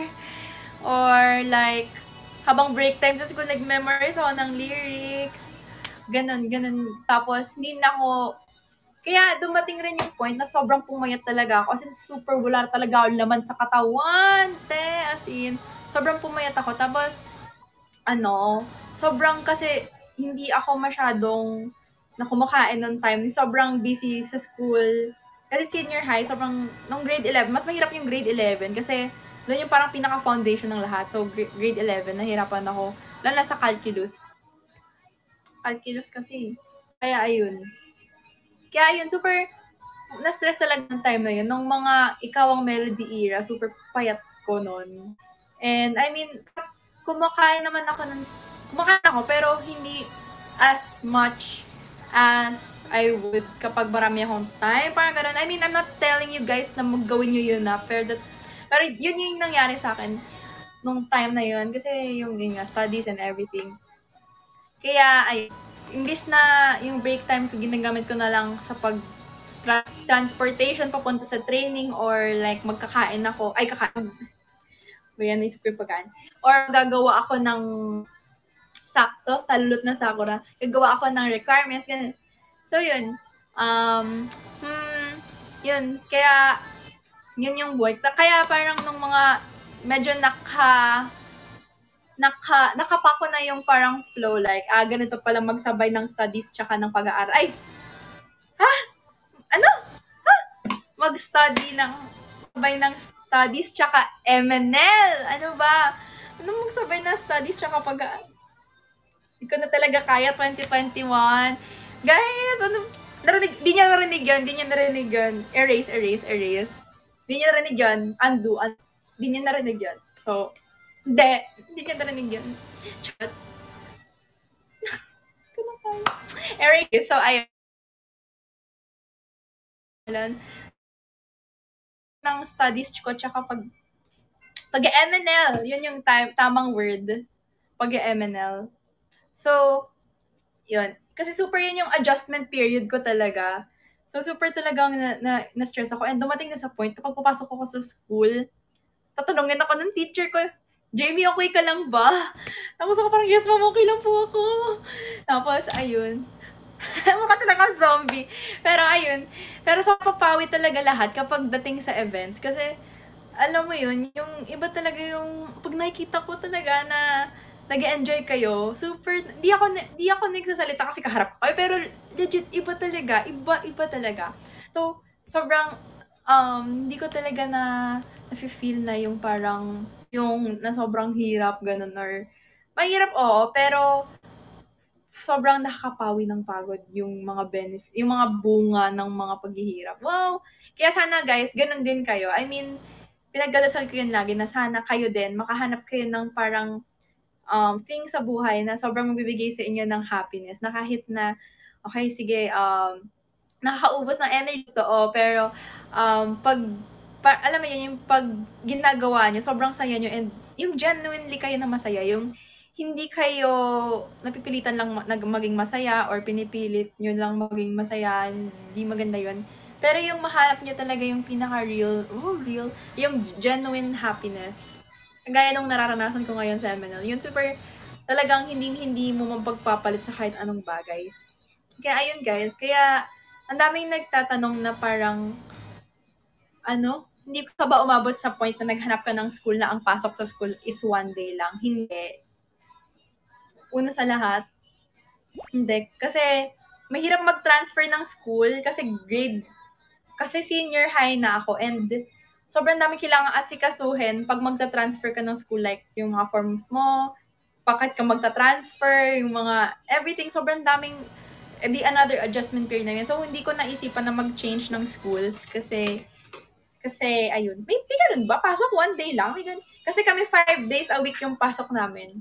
Or like, habang break time, kasi kung nag-memorize ako ng lyrics. Ganon, ganon. Tapos, hindi na ako, kaya dumating rin yung point na sobrang pumayat talaga ako. As in, super wala talaga ako laman sa katawan. Te, as in, sobrang pumayat ako. Tapos, ano, sobrang kasi hindi ako masyadong na kumakain ng time. Sobrang busy sa school. Kasi senior high, sobrang, nung grade eleven, mas mahirap yung grade eleven kasi doon yung parang pinaka-foundation ng lahat. So, grade eleven, nahirapan ako. Lalo na sa calculus. Calculus kasi. Kaya, ayun. Kaya, ayun, super, na-stress talaga ng time na yun. Nung mga ikaw ang melody era, super payat ko nun. And, I mean, kumakain naman ako ng, kumakain ako, pero hindi as much as I would kapag marami akong time. Parang ganun. I mean, I'm not telling you guys na maggawin nyo yun na, pero that's, pero yun yung nangyari sa akin nung time na yun. Kasi yung, yung uh, studies and everything. Kaya, ay, imbis na yung break times, ginagamit ko na lang sa pag tra- transportation papunta sa training or like magkakain ako, ay kakain, yan, naisip ko yung pagkain. Or gagawa ako ng sakto, talulot na sakura. Gagawa ako ng requirements, ganun. So, yun. Um, hmm, yun, kaya, yun yung buhay. Kaya parang nung mga, medyo naka, naka, nakapako na yung parang flow, like, ah, ganito pala magsabay ng studies tsaka ng pag-aaral. Ay! Ha? Ano? Ha? Mag-study ng, sabay ng studies tsaka M N L. Ano ba? Ano magsabay ng studies tsaka pag-aaral? Hindi ko na talaga kaya, twenty twenty-one. Guys, ano, narinig, di niya narinig yun, di niya narinig yun. Erase, erase, erase. Di niya narinig yun. Undo, undo. Di niya narinig yun. So, hindi. Di niya narinig yun. Chat. Erase. So, ayun. Ng studies ko, tsaka pag, pag-M N L. Yun yung time, tamang word. Pag-M N L. So, yun. Kasi super yun yung adjustment period ko talaga. So, super talagang na, na, na-stress ako. And dumating na sa point, kapag papasok ako sa school, tatanungin ako ng teacher ko, Jamie, okay ka lang ba? Tapos ako parang, yes ma'am, okay lang po ako. Tapos, ayun. Mukha talaga zombie. Pero ayun. Pero sa papawi talaga lahat kapag dating sa events. Kasi, alam mo yun, yung iba talaga yung, pag nakikita ko talaga na nag-enjoy kayo, super, di ako, di ako nagsasalita kasi kaharap ko kayo, pero legit, iba talaga, iba, iba talaga. So, sobrang, um, hindi ko talaga na, na-feel na yung parang, yung na sobrang hirap, ganun, or, mahirap, oo, pero, sobrang nakakapawi ng pagod yung mga benefit, yung mga bunga ng mga paghihirap. Wow! Kaya sana guys, ganun din kayo. I mean, pinagdadasal ko yun lagi na sana kayo din, makahanap kayo ng parang um, thing sa buhay na sobrang magbibigay sa inyo ng happiness. Na kahit na, okay, sige, um, nakakaubos ng energy to, oh, pero um, pag, pa, alam mo yun, yung pag ginagawa nyo, sobrang saya nyo, and yung genuinely kayo na masaya, yung hindi kayo napipilitan lang nag maging masaya or pinipilit nyo lang maging masaya, hindi maganda yun. Pero yung mahanap nyo talaga yung pinaka-real, oh, real, yung genuine happiness. Gaya nung nararanasan ko ngayon sa M N L. Yun super, talagang hindi-hindi mo mapagpapalit sa kahit anong bagay. Kaya ayun guys, kaya ang daming nagtatanong na parang, ano, hindi ka ba umabot sa point na naghanap ka ng school na ang pasok sa school is one day lang? Hindi. Una sa lahat, hindi. Kasi, mahirap mag-transfer ng school kasi grade, kasi senior high na ako and sobrang dami kailangan asikasuhin pag magta-transfer ka ng school, like yung mga forms mo, bakit ka magta-transfer, yung mga everything, sobrang daming, edi another adjustment period na yun. So, hindi ko naisipan na mag-change ng schools kasi, kasi, ayun, may, may ganun ba? Pasok one day lang? May ganun. Kasi kami five days a week yung pasok namin.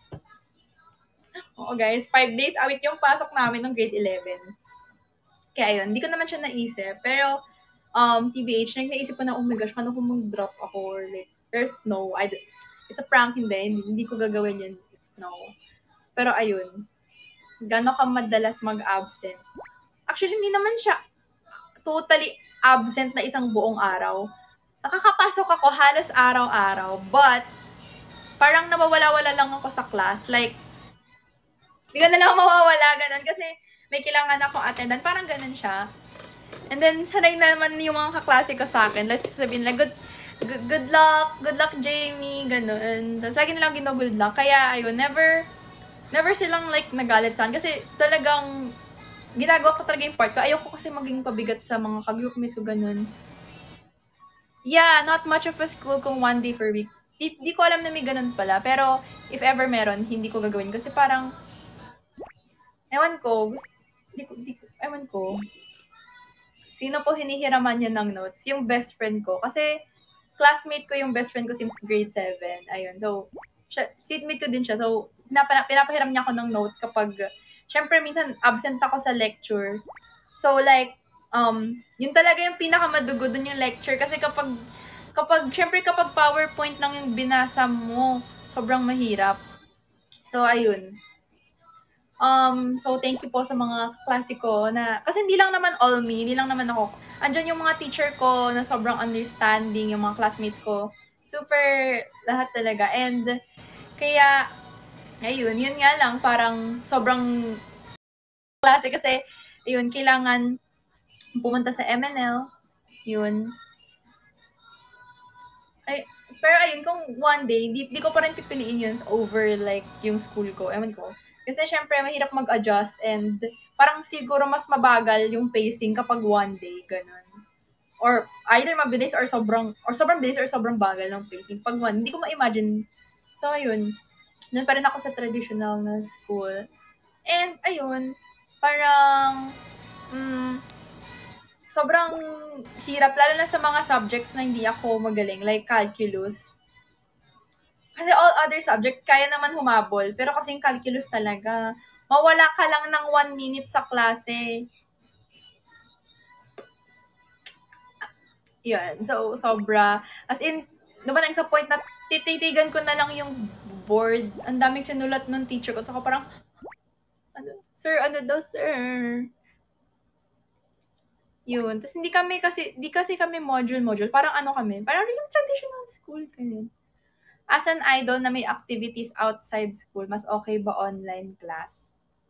Oo guys, five days a week yung pasok namin ng grade eleven. Kaya ayun, hindi ko naman siya naisip. Pero, um, T B H, naisip ko na, oh my gosh, paano kung mag-drop ako or like, there's no, I, it's a prank, hindi, hindi, hindi ko gagawin yun. No. Pero ayun, gano'n ka madalas mag-absent? Actually, hindi naman siya totally absent na isang buong araw. Nakakapasok ako halos araw-araw, but parang nawawala-wala lang ako sa class. Like, hindi ka na lang mawawala, ganun. Kasi may kailangan akong attendant. Parang ganun siya. And then, sanay naman yung mga kaklase ko sa akin. Let's sabihin like, good, good, good luck, good luck, Jamie, ganun. Tapos, lagi nilang gino-good luck. Kaya, ayun, never, never silang like nagalit sa akin. Kasi talagang, ginagawa ko talaga yung part ko. Ayoko kasi maging pabigat sa mga ka-groupmates ko, ganun. Yeah, not much of a school kung one day per week. Di, di ko alam na may ganun pala. Pero, if ever meron, hindi ko gagawin. Kasi parang, ewan ko, di ko, di ko, ewan ko. Sino po hinihiraman niya ng notes? Yung best friend ko. Kasi, classmate ko yung best friend ko since grade seven. Ayun. So, siya, seatmate ko din siya. So, pinapa, pinapahiram niya ako ng notes kapag, syempre, minsan absent ako sa lecture. So, like, um, yun talaga yung pinakamadugo dun yung lecture. Kasi kapag, kapag, syempre, kapag PowerPoint lang yung binasa mo, sobrang mahirap. So, ayun. Um, so, thank you po sa mga klase ko na, kasi hindi lang naman all me, hindi lang naman ako. Andyan yung mga teacher ko na sobrang understanding, yung mga classmates ko. Super lahat talaga. And, kaya, ayun, yun nga lang, parang sobrang klase kasi, ayun, kailangan, pumunta sa M N L, yun. Ay, pero ayun, kung one day, di, di ko pa rin pipiliin yun over like yung school ko. Ewan ko. Kasi syempre, mahirap mag-adjust and parang siguro mas mabagal yung pacing kapag one day, ganun. Or either mabilis or sobrang, or sobrang bilis or sobrang bagal ng pacing. Pag one, hindi ko ma-imagine. So, ayun. Doon pa rin ako sa traditional na school. And, ayun, parang, mm, sobrang hirap, lalo na sa mga subjects na hindi ako magaling, like calculus. Kasi all other subjects, kaya naman humabol. Pero kasing calculus talaga, mawala ka lang ng one minute sa klase. Yun. So, sobra. As in, dumating sa point na tititigan ko na lang yung board. Ang daming sinulat ng teacher ko. So, ako parang, ano, sir, ano daw, sir? Yun. Tapos hindi kami kasi, di kasi kami module-module. Parang ano kami, parang yung traditional school. Ganyan. As an idol na may activities outside school, mas okay ba online class?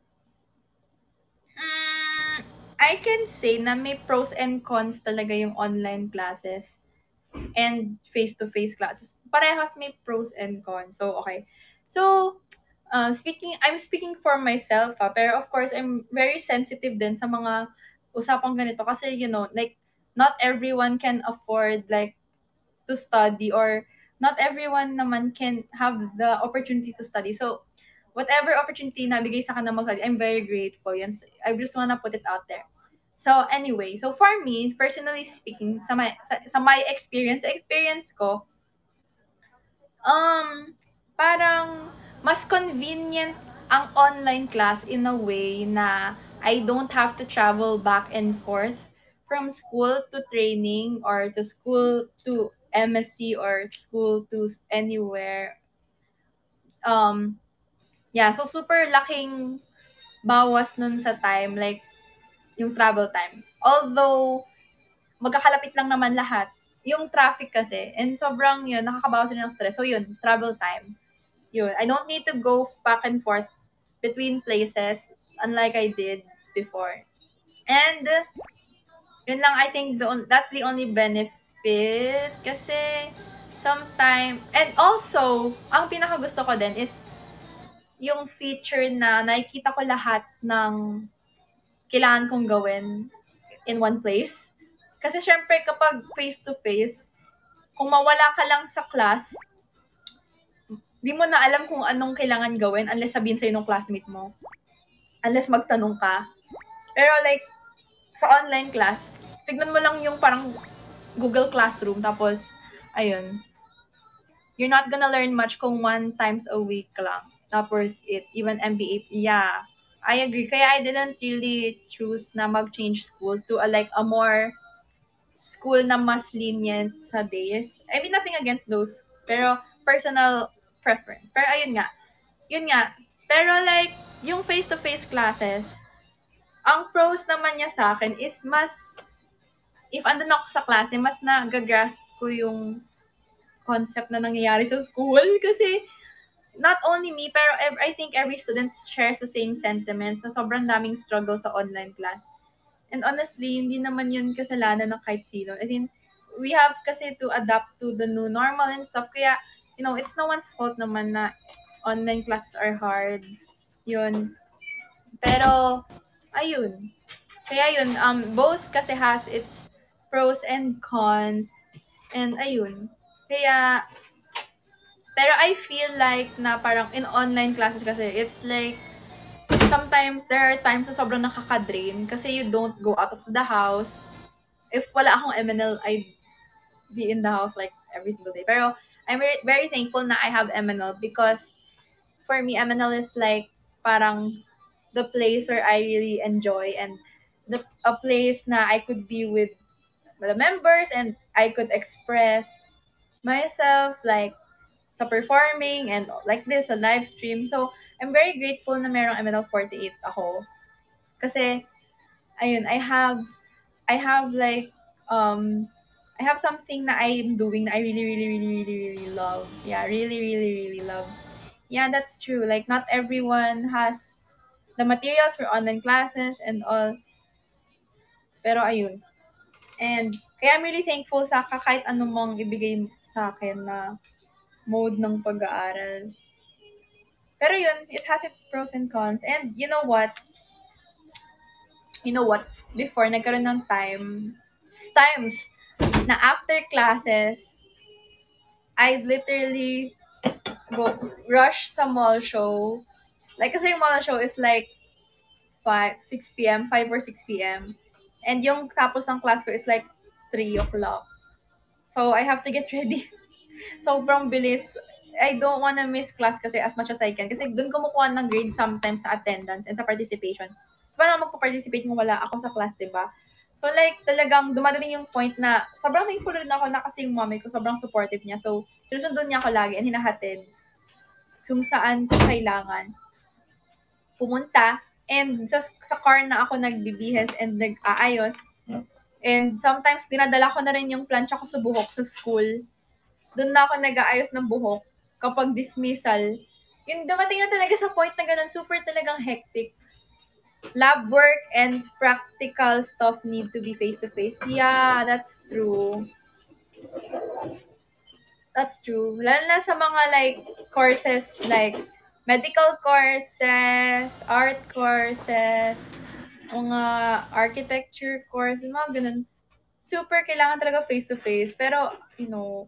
Mm, I can say na may pros and cons talaga yung online classes and face-to-face classes. Parehas may pros and cons. So, okay. So, uh, speaking, I'm speaking for myself, ha, pero of course, I'm very sensitive din sa mga usapang ganito kasi, you know, like, not everyone can afford, like, to study or not everyone naman can have the opportunity to study. So, whatever opportunity na bigay sa akin na mag-study, I'm very grateful. Yan, I just wanna put it out there. So, anyway, so for me, personally speaking, sa my, sa, sa my experience, experience ko, um, parang mas convenient ang online class in a way na I don't have to travel back and forth from school to training or to school to M S C or school to anywhere. Um, yeah, so super laking bawas nun sa time, like yung travel time. Although, magkakalapit lang naman lahat. Yung traffic kasi, and sobrang yun, nakakabawas din ng stress. So yun, travel time. Yun, I don't need to go back and forth between places unlike I did before. And, yun lang, I think the, that's the only benefit kasi sometime, and also, ang pinaka gusto ko din is yung feature na nakikita ko lahat ng kailangan kong gawin in one place. Kasi syempre kapag face-to-face, kung mawala ka lang sa class, di mo na alam kung anong kailangan gawin unless sabihin sa'yo ng classmate mo. Unless magtanong ka. Pero like, sa online class, tignan mo lang yung parang Google Classroom, tapos, ayun, you're not gonna learn much kung one times a week lang. Not worth it. Even M B A, yeah. I agree. Kaya I didn't really choose na mag-change schools to a, like a more school na mas lenient sa days. I mean, nothing against those. Pero, personal preference. Pero, ayun nga. Yun nga. Pero, like, yung face-to-face classes, ang pros naman niya sa akin is mas, if andun ako sa klase, mas nagagrasp ko yung concept na nangyayari sa school. Kasi, not only me, pero I think every student shares the same sentiments na sobrang daming struggle sa online class. And honestly, hindi naman yun kasalanan ng kahit sino. I mean, we have kasi to adapt to the new normal and stuff. Kaya, you know, it's no one's fault naman na online classes are hard. Yun. Pero, ayun. Kaya yun, um, both kasi has its pros and cons. And ayun. Kaya, pero I feel like na parang in online classes kasi, it's like, sometimes there are times na sobrang nakaka-drain kasi you don't go out of the house. If wala akong M N L, I'd be in the house like every single day. Pero I'm very, very thankful na I have M N L because for me, M N L is like parang the place where I really enjoy and the a place na I could be with the members and I could express myself like sa performing and like this, a live stream. So, I'm very grateful na merong M N L forty-eight ako. Kasi, ayun, I have, I have like, um, I have something na I'm doing that I really, really, really, really, really love. Yeah, really, really, really love. Yeah, that's true. Like, not everyone has the materials for online classes and all. Pero ayun. And kaya I'm really thankful sa ka- kahit anong mong ibigay sa akin na mode ng pag-aaral. Pero yun, it has its pros and cons. And you know what? You know what? Before, nagkaroon ng time, times na after classes, I literally go rush sa mall show. Like, kasi yung mall show is like five, six p.m., five or six p.m. And yung tapos ng class ko is like three o'clock. So, I have to get ready. Sobrang bilis. I don't wanna miss class kasi as much as I can. Kasi doon kumukuha ng grade sometimes sa attendance and sa participation. So, paano magpa-participate kung wala ako sa class, diba? So, like, talagang dumadating yung point na sobrang thankful rin ako na kasi yung mommy ko sobrang supportive niya. So, sinusundon niya ako lagi and hinahatid kung saan ko kailangan pumunta. And sa, sa car na ako nagbibihis and nag-aayos. And sometimes, dinadala ko na rin yung plancha ko sa buhok sa school. Doon na ako nag-aayos ng buhok kapag dismissal. Yung dumating na talaga sa point na ganun, super talagang hectic. Lab work and practical stuff need to be face-to-face. Yeah, that's true. That's true. Lalo na sa mga like courses like medical courses, art courses, mga architecture courses, mga ganun. Super kailangan talaga face-to-face. Pero, you know,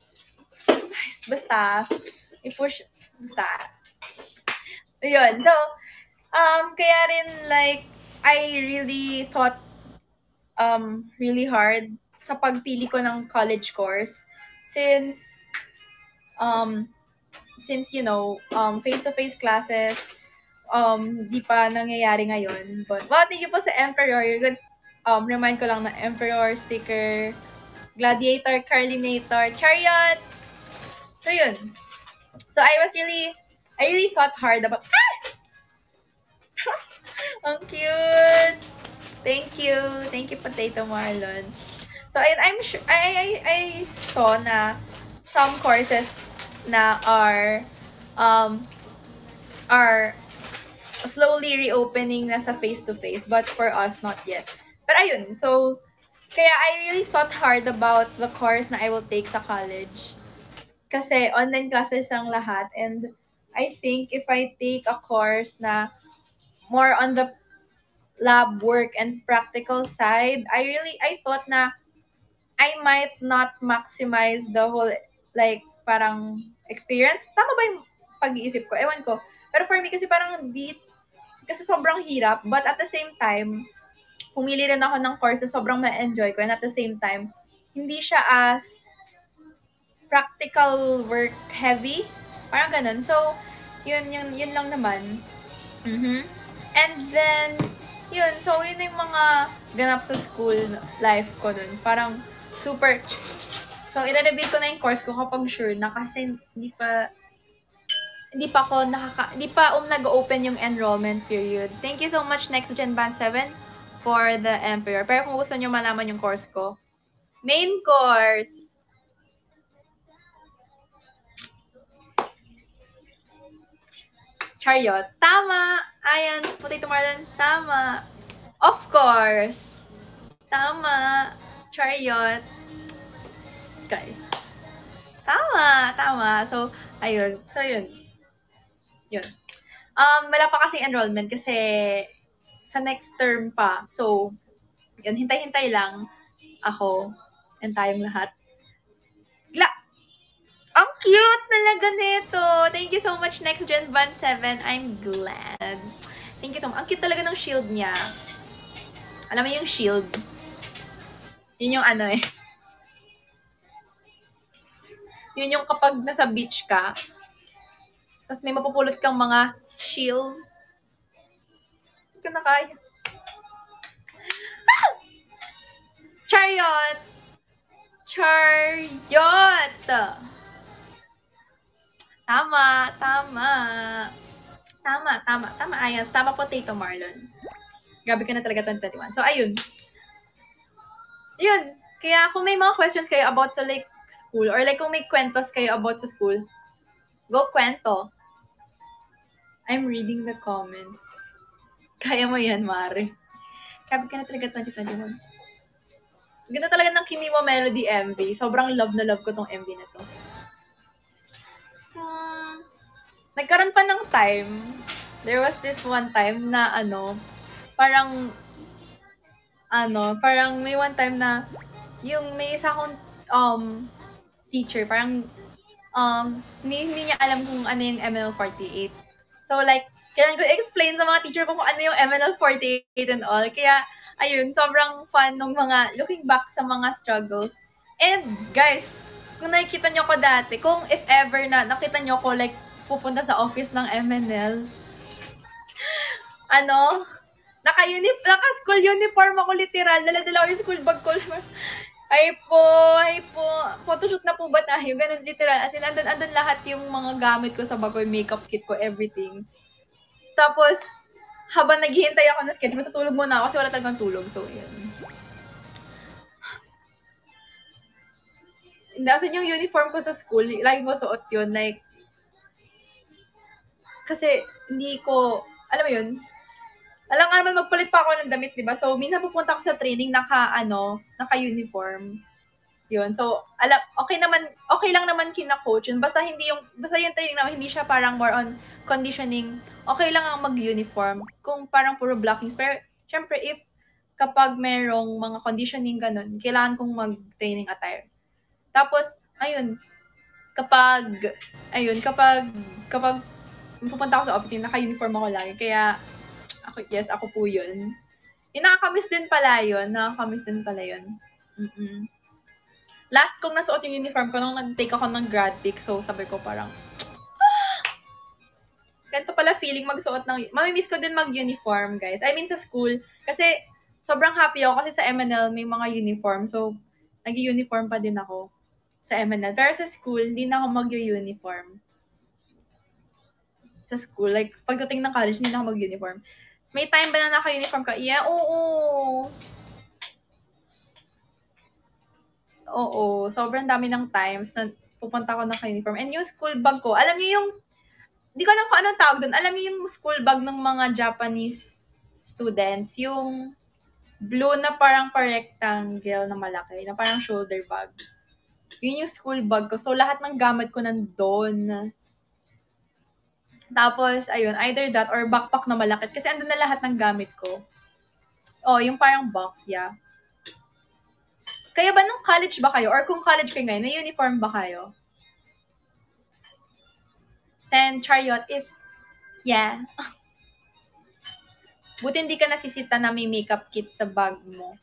basta, i-push, basta. Yun. So, um, kaya rin, like, I really thought um, really hard sa pagpili ko ng college course since, um, since, you know, um, face-to-face classes, um, di pa nangyayari ngayon. But, wow, thank you po sa Emperor. You're good. Um, remind ko lang na Emperor sticker, Gladiator, Carlinator, Chariot. So, yun. So, I was really, I really thought hard about, ah! Ang cute! Thank you. Thank you, Potato Marlon. So, I, I'm sure, I, I, I saw na some courses na are, um, are slowly reopening na sa face-to-face, but for us, not yet. But ayun, so, kaya I really thought hard about the course na I will take sa college. Kasi online classes ang lahat, and I think if I take a course na more on the lab work and practical side, I really, I thought na I might not maximize the whole, like, parang experience. Tama ba yung pag-iisip ko? Ewan ko. Pero for me, kasi parang di, kasi sobrang hirap. But at the same time, pumili rin ako ng course na sobrang ma-enjoy ko. And at the same time, hindi siya as practical work heavy. Parang ganun. So, yun, yun, yun lang naman. Mm-hmm. And then, yun. So, yun yung mga ganap sa school life ko dun. Parang super... So, i-reveal ko na yung course ko kapag sure na kasi hindi pa hindi pa ako nakaka... Hindi pa um, nag-open yung enrollment period. Thank you so much, Next Gen Band seven, for the Emperor. Pero kung gusto nyo malaman yung course ko, main course. Chariot. Tama! Ayan, Potato Marlon. Tama. Of course. Tama. Chariot. Guys. Tama. Tama. So, ayun. So, yun. Yun. Um, wala pa kasi enrollment kasi sa next term pa. So, yun. Hintay-hintay lang ako and tayong lahat. Gla! Ang cute talaga nito. Thank you so much, Next Gen Band seven. I'm glad. Thank you so much. Ang cute talaga ng shield niya. Alam mo yung shield? Yun yung ano eh. Yun yung kapag nasa beach ka, tapos may mapupulot kang mga shield. Hindi ka na kaya. Ah! Chariot! Chariot! Tama, tama. Tama, tama, tama. Ayos. Tama, Potato Marlon. Grabe ka na talaga twenty twenty-one. So, ayun. Yun. Kaya kung may mga questions kayo about sa like school or like kung may kwentos kayo about sa school, go kwento. I'm reading the comments. Kaya mo yan, Mare. Kabit ka na talaga twenty twenty-one. Ganda talaga ng Kimi mo Melody M V. Sobrang love na love ko tong M V na to. Hmm, nagkaroon pa ng time. There was this one time na ano, parang, ano, parang may one time na, yung may isa akong, um, teacher, parang, um, hindi, hindi niya alam kung ano yung M N L forty-eight. So, like, kailangan ko explain sa mga teacher ko kung ano yung M N L forty-eight and all. Kaya, ayun, sobrang fun nung mga, looking back sa mga struggles. And, guys, kung nakikita nyo ko dati, kung if ever na nakita nyo ko, like, pupunta sa office ng M N L, ano, naka-unif, naka-school uniform ako literal. Dala-dala ko yung school bag ko. Ay po, ay po. Photoshoot na po ba tayo? Ganun literal. As in, andun, andun lahat yung mga gamit ko sa bag ko, yung makeup kit ko, everything. Tapos, habang naghihintay ako ng sketch, matutulog muna ako kasi wala talagang tulog. So, yun. Kasi yung uniform ko sa school, lagi ko suot yun. Like, kasi hindi ko, alam mo yun, alam nga naman magpalit pa ako ng damit, di ba? So, minsan pupunta ako sa training naka, ano, naka-uniform. Yun. So, alam, okay naman, okay lang naman kina-coach yun. Basta hindi yung, basta yung training naman, hindi siya parang more on conditioning. Okay lang ang mag-uniform. Kung parang puro blockings. Pero, syempre, if kapag merong mga conditioning ganun, kailangan kong mag-training attire. Tapos, ayun, kapag, ayun, kapag, kapag pupunta ako sa office, naka-uniform ako lagi. Kaya, ako, yes, ako po yun. Eh, nakakamiss din pala yun. Nakakamiss din pala yun. Mm-mm. Last kong nasuot yung uniform ko nung nag-take ako ng grad pic. So, sabi ko parang, ah! Ganito pala feeling magsuot ng, mamimiss ko din mag-uniform, guys. I mean, sa school. Kasi, sobrang happy ako kasi sa M N L may mga uniform. So, nag-uniform pa din ako sa M N L. Pero sa school, hindi na ako mag-uniform. Sa school, like, pagdating ng college, hindi na ako mag-uniform. So, may time ba na naka-uniform ka? Yeah, oo. Oo, sobrang dami ng times na pupunta ako naka-uniform. And yung school bag ko, alam niyo yung, di ko alam kung anong tawag doon, alam niyo yung school bag ng mga Japanese students, yung blue na parang pa-rectangle na malaki, na parang shoulder bag. Yun yung school bag ko. So, lahat ng gamit ko nandun. Tapos, ayun, either that or backpack na malaki. Kasi andun na lahat ng gamit ko. Oh, yung parang box, yeah. Kaya ba nung college ba kayo? Or kung college kayo ngayon, may uniform ba kayo? Send chariot if, yeah. Buti hindi ka nasisita na may makeup kit sa bag mo.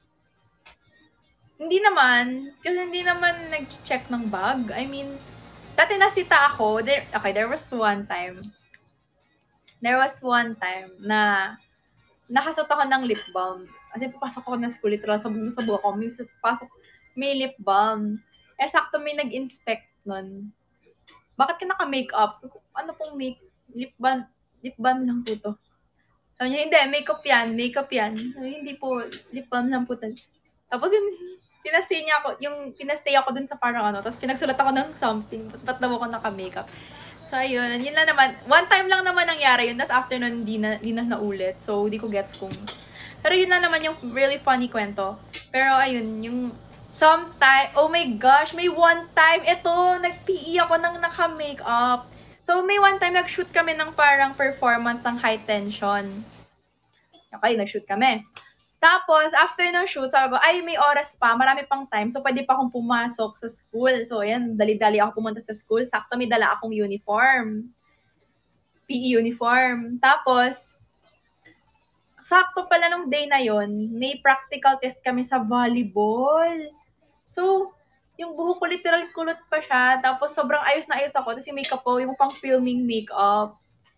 Hindi naman. Kasi hindi naman nag-check ng bag. I mean, dati nasita ako. There, okay, there was one time. There was one time na nakasuot ako ng lip balm. Kasi papasok ako ng school, literal, sabi mo sa buha ko, may pasok, may lip balm. Eh, sakto may nag-inspect nun. Bakit ka naka-makeup? So, ano pong make, lip balm, lip balm lang po to. Sabi niya, hindi, makeup yan, makeup yan. Sabi, hindi po, lip balm lang po to. Tapos yun, pinastay niya ako, yung pinastay ako dun sa parang ano, tapos pinagsulat ako ng something, ba't daw ako naka-makeup. So, ayun, yun na naman. One time lang naman nangyari yun, tapos after nun, di na, di na naulit. So, di ko gets kung. Pero yun na naman yung really funny kwento. Pero, ayun, yung sometime, oh my gosh, may one time, ito, nag-P E ako ng naka-makeup. So, may one time, nag-shoot kami ng parang performance ng high tension. Okay, nag-shoot kami. Tapos, after ng shoot, sabi ko, ay, may oras pa, marami pang time, so pwede pa akong pumasok sa school. So, ayan, dali-dali ako pumunta sa school. Sakto, may dala akong uniform. P E uniform. Tapos, sakto pala nung day na yon, may practical test kami sa volleyball. So, yung buhok ko literal kulot pa siya. Tapos, sobrang ayos na ayos ako. Tapos, yung makeup ko, yung pang filming makeup.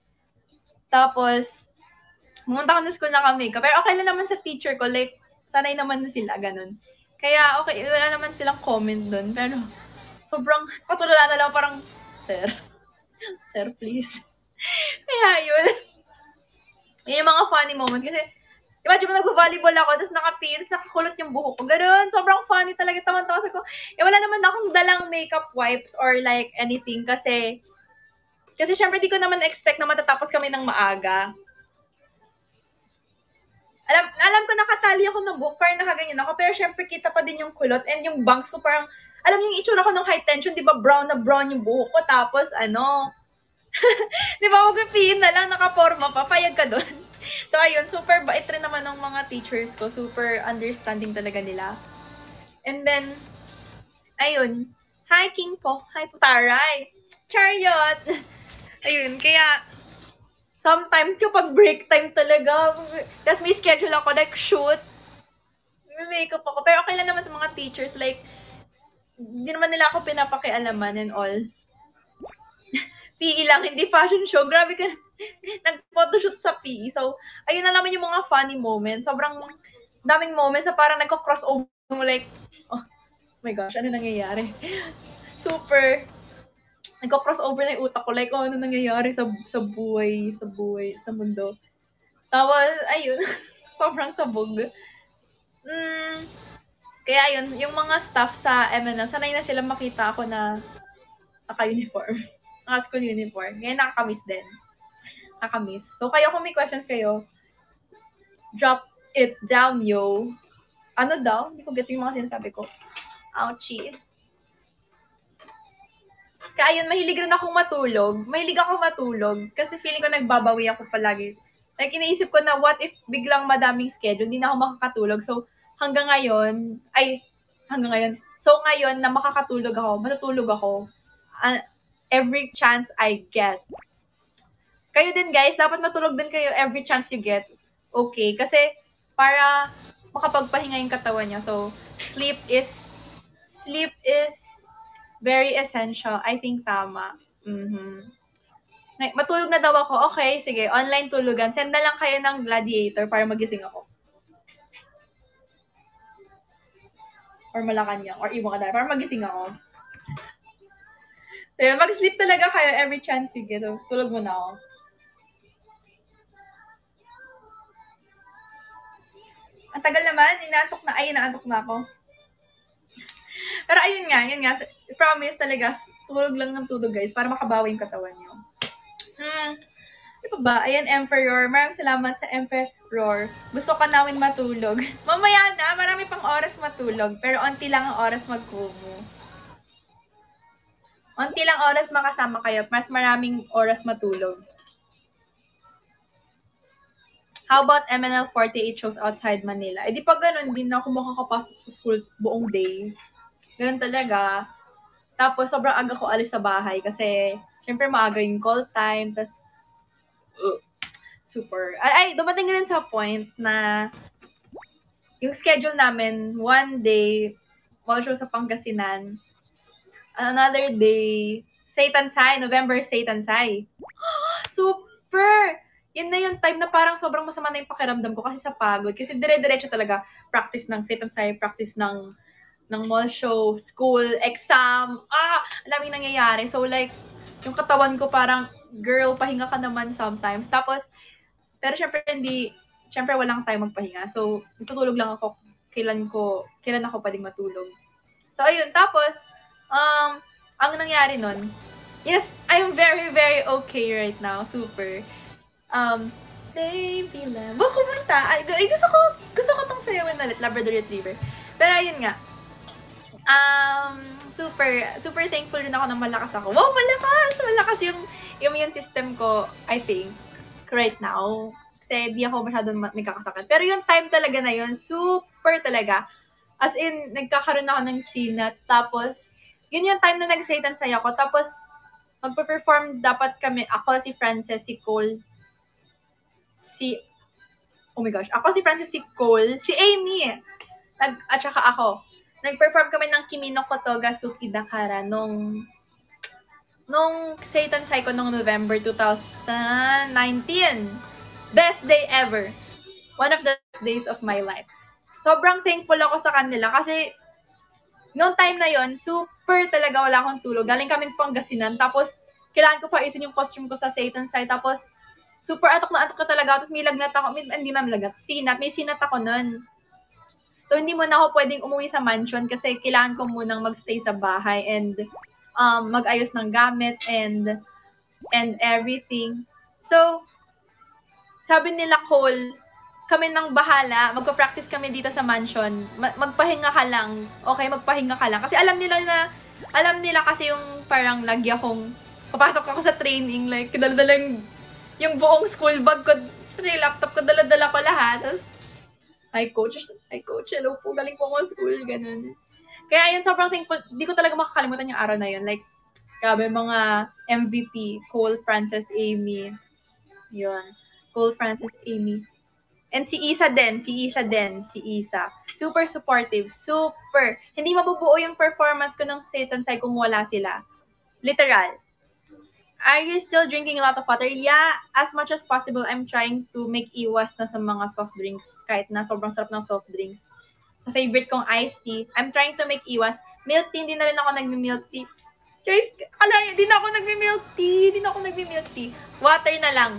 Tapos, pumunta ako ng school naka-makeup. Pero okay lang naman sa teacher ko. Like, sanay naman na sila, ganun. Kaya, okay, wala naman silang comment dun. Pero, sobrang patulala na lang parang, sir, sir, please. Kaya, yun. Yun yung mga funny moment. Kasi, imagine mo nag-volleyball ako, tapos naka-pins, nakakulot yung buhok ko. Ganun, sobrang funny talaga. Taman-tawa sa ko. Eh, wala naman akong dalang makeup wipes or like anything. Kasi, kasi syempre di ko naman expect na matatapos kami ng maaga. Alam alam ko nakatali ako ng buhok, parang nakaganyan ako, pero syempre kita pa din yung kulot and yung bangs ko parang, alam niyo yung itsura ko ng high tension, di ba brown na brown yung buhok ko, tapos ano, di ba mag-P M na lang, nakaporma pa, payag ka doon. So ayun, super bait rin naman ng mga teachers ko, super understanding talaga nila. And then, ayun, hiking po, hi po, taray, chariot. Ayun, kaya, sometimes kapag break time talaga, tapos may schedule ako, like shoot, may makeup ako. Pero okay lang naman sa mga teachers, like, hindi naman nila ako pinapakialaman and all. P E lang, hindi fashion show. Grabe ka, nag-photoshoot sa P E. So, ayun na naman yung mga funny moments. Sobrang daming moments na parang nagko-crossover mo, like, oh my gosh, ano nangyayari? Super, nagko-crossover na yung utak ko. Like, oh, ano nangyayari sa, sa buhay, sa buhay, sa mundo. Tapos, ayun, sobrang sabog. Mm, kaya ayun, yung mga staff sa M N L, sanay na sila makita ako na naka-uniform. Naka-school uniform. Ngayon nakakamiss din. Nakakamiss. So, kayo kung may questions kayo, drop it down, yo. Ano daw? Hindi ko gets yung mga sinasabi ko. Ouchie. Kaya ayun, mahilig rin akong matulog. Mahilig ako matulog. Kasi feeling ko nagbabawi ako palagi. Like, iniisip ko na what if biglang madaming schedule, hindi na ako makakatulog. So, hanggang ngayon, ay, hanggang ngayon. So, ngayon na makakatulog ako, matutulog ako. Uh, every chance I get. Kayo din guys, dapat matulog din kayo every chance you get. Okay, kasi para makapagpahinga yung katawan niya. So, sleep is, sleep is very essential. I think tama. Mm-hmm. Matulog na daw ako. Okay, sige, online tulugan. Send na lang kayo ng Gladiator para magising ako. Or Malacanang, or Iwang Kadar, para magising ako. So, mag-sleep talaga kayo every chance you get. So, tulog mo na ako. Ang tagal naman, inaantok na, ay, inaantok na ako. Pero ayun nga, yun nga, promise talaga, tulog lang ng tulog guys, para makabawi yung katawan nyo. Hmm, di pa ba? Ayan, Emperor. Maraming salamat sa Emperor. Gusto ka namin matulog. Mamaya na, marami pang oras matulog, pero onti lang ang oras mag-Kumu. Onti lang oras makasama kayo, mas maraming oras matulog. How about M N L forty-eight shows outside Manila? Eh di pa ganun, hindi na ako makakapasok sa school buong day. Ganun talaga. Tapos, sobrang aga ko alis sa bahay kasi, syempre maaga yung call time, tas, uh, super. Ay, ay, dumating rin sa point na, yung schedule namin, one day, mall show sa Pangasinan, another day, Satansay, November Satansay. Super! Yun na yung time na parang sobrang masama na yung pakiramdam ko kasi sa pagod. Kasi dire-diretso talaga, practice ng Satansay, practice ng ng mall show, school, exam, ah, ang daming nangyayari. So like, yung katawan ko parang, girl, pahinga ka naman sometimes. Tapos, pero syempre hindi, syempre walang time magpahinga. So, tutulog lang ako kailan ko, kailan ako pwedeng matulog. So, ayun. Tapos, um, ang nangyari nun, yes, I'm very, very okay right now. Super. Um, baby love. Oh, kumanta. Ay, gusto ko, gusto ko tong sayawin ulit, Labrador Retriever. Pero ayun nga, um, super, super thankful rin ako na malakas ako. Wow, malakas! Malakas yung immune system ko, I think, right now. Kasi di ako masyadong nagkakasakit. Pero yung time talaga na yun, super talaga. As in, nagkakaroon ako ng sinat. Tapos, yun yung time na nag-Satan say ako. Tapos, magpa-perform dapat kami. Ako, si Frances, si Cole, si, oh my gosh, ako si Frances, si Cole, si Amy, nag, at saka ako. Nag-perform kami ng Kimi no Kotoga Suki Dakara nung nung Satan Psycho nung November twenty nineteen. Best day ever. One of the days of my life. Sobrang thankful ako sa kanila kasi noong time na yon, super talaga wala akong tulog. Galing kaming Pangasinan. Tapos, kailangan ko pa isin yung costume ko sa Satan Psycho. Tapos, super atok na atok ka talaga. Tapos, may lagnat ako. May, hindi naman lagnat. Sinat. May sinat ako nun. So, hindi mo na ako pwedeng umuwi sa mansion kasi kailangan ko munang magstay sa bahay and um, mag-ayos ng gamit and and everything. So, sabi nila, Cole, kami nang bahala, magpa-practice kami dito sa mansion, Ma- magpahinga ka lang, okay, magpahinga ka lang. Kasi alam nila na, alam nila kasi yung parang lagi akong, papasok ako sa training, like, dala-dala yung, yung buong school bag ko, kasi yung laptop ko, dala-dala ko lahat. Tapos, hi coach, hi coach, hello po, galing po ako sa school, ganun. Kaya yun, sobrang thankful, di ko talaga makakalimutan yung araw na yun. Like, grabe mga M V P, Cole, Frances, Amy, yun, Cole, Frances, Amy. And si Isa din, si Isa din, si Isa. Super supportive, super. Hindi mabubuo yung performance ko ng sit and side kung wala sila. Literal. Are you still drinking a lot of water? Yeah, as much as possible, I'm trying to make iwas na sa mga soft drinks. Kahit na sobrang sarap ng soft drinks. Sa favorite kong iced tea, I'm trying to make iwas. Milk tea, hindi na rin ako nag-milk tea. Guys, alam niyo, hindi na ako nag-milk tea. Hindi na ako nag-milk tea. Water na lang.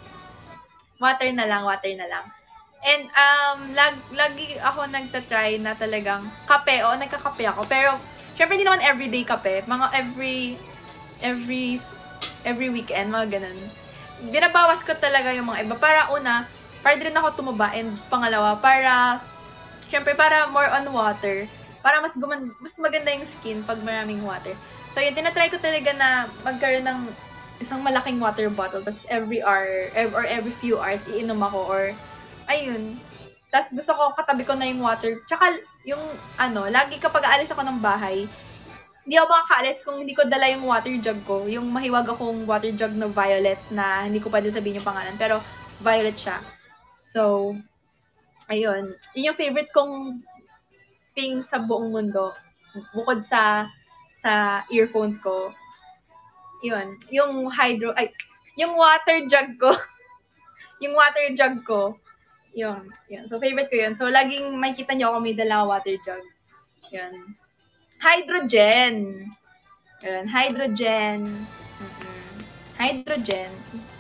Water na lang, water na lang. And um, lag, lagi ako nagtatry na talagang kape. O, nagkakape ako. Pero, syempre hindi naman everyday kape. Mga every, every, every weekend, mga ganun. Binabawas ko talaga yung mga iba. Para una, para din ako tumaba. And pangalawa, para, syempre para more on water. Para mas guman, mas maganda yung skin pag maraming water. So, yun, tinatry ko talaga na magkaroon ng isang malaking water bottle. Tapos every hour, or every few hours, iinom ako. Or, ayun. Tapos gusto ko, katabi ko na yung water. Tsaka, yung, ano, lagi kapag aalis ako ng bahay, hindi ako makakaalis kung hindi ko dala yung water jug ko. Yung mahiwag akong water jug na violet na hindi ko pwede sabihin yung pangalan. Pero, violet siya. So, ayun. Yun yung favorite kong thing sa buong mundo. Bukod sa, sa earphones ko. Yun. Yung hydro, ay, yung water jug ko. yung water jug ko. Yun, yun. So, favorite ko yun. So, laging makikita niyo ako may dalang water jug. Yun. Hydrogen. Yun, hydrogen. Mm-mm. Hydrogen.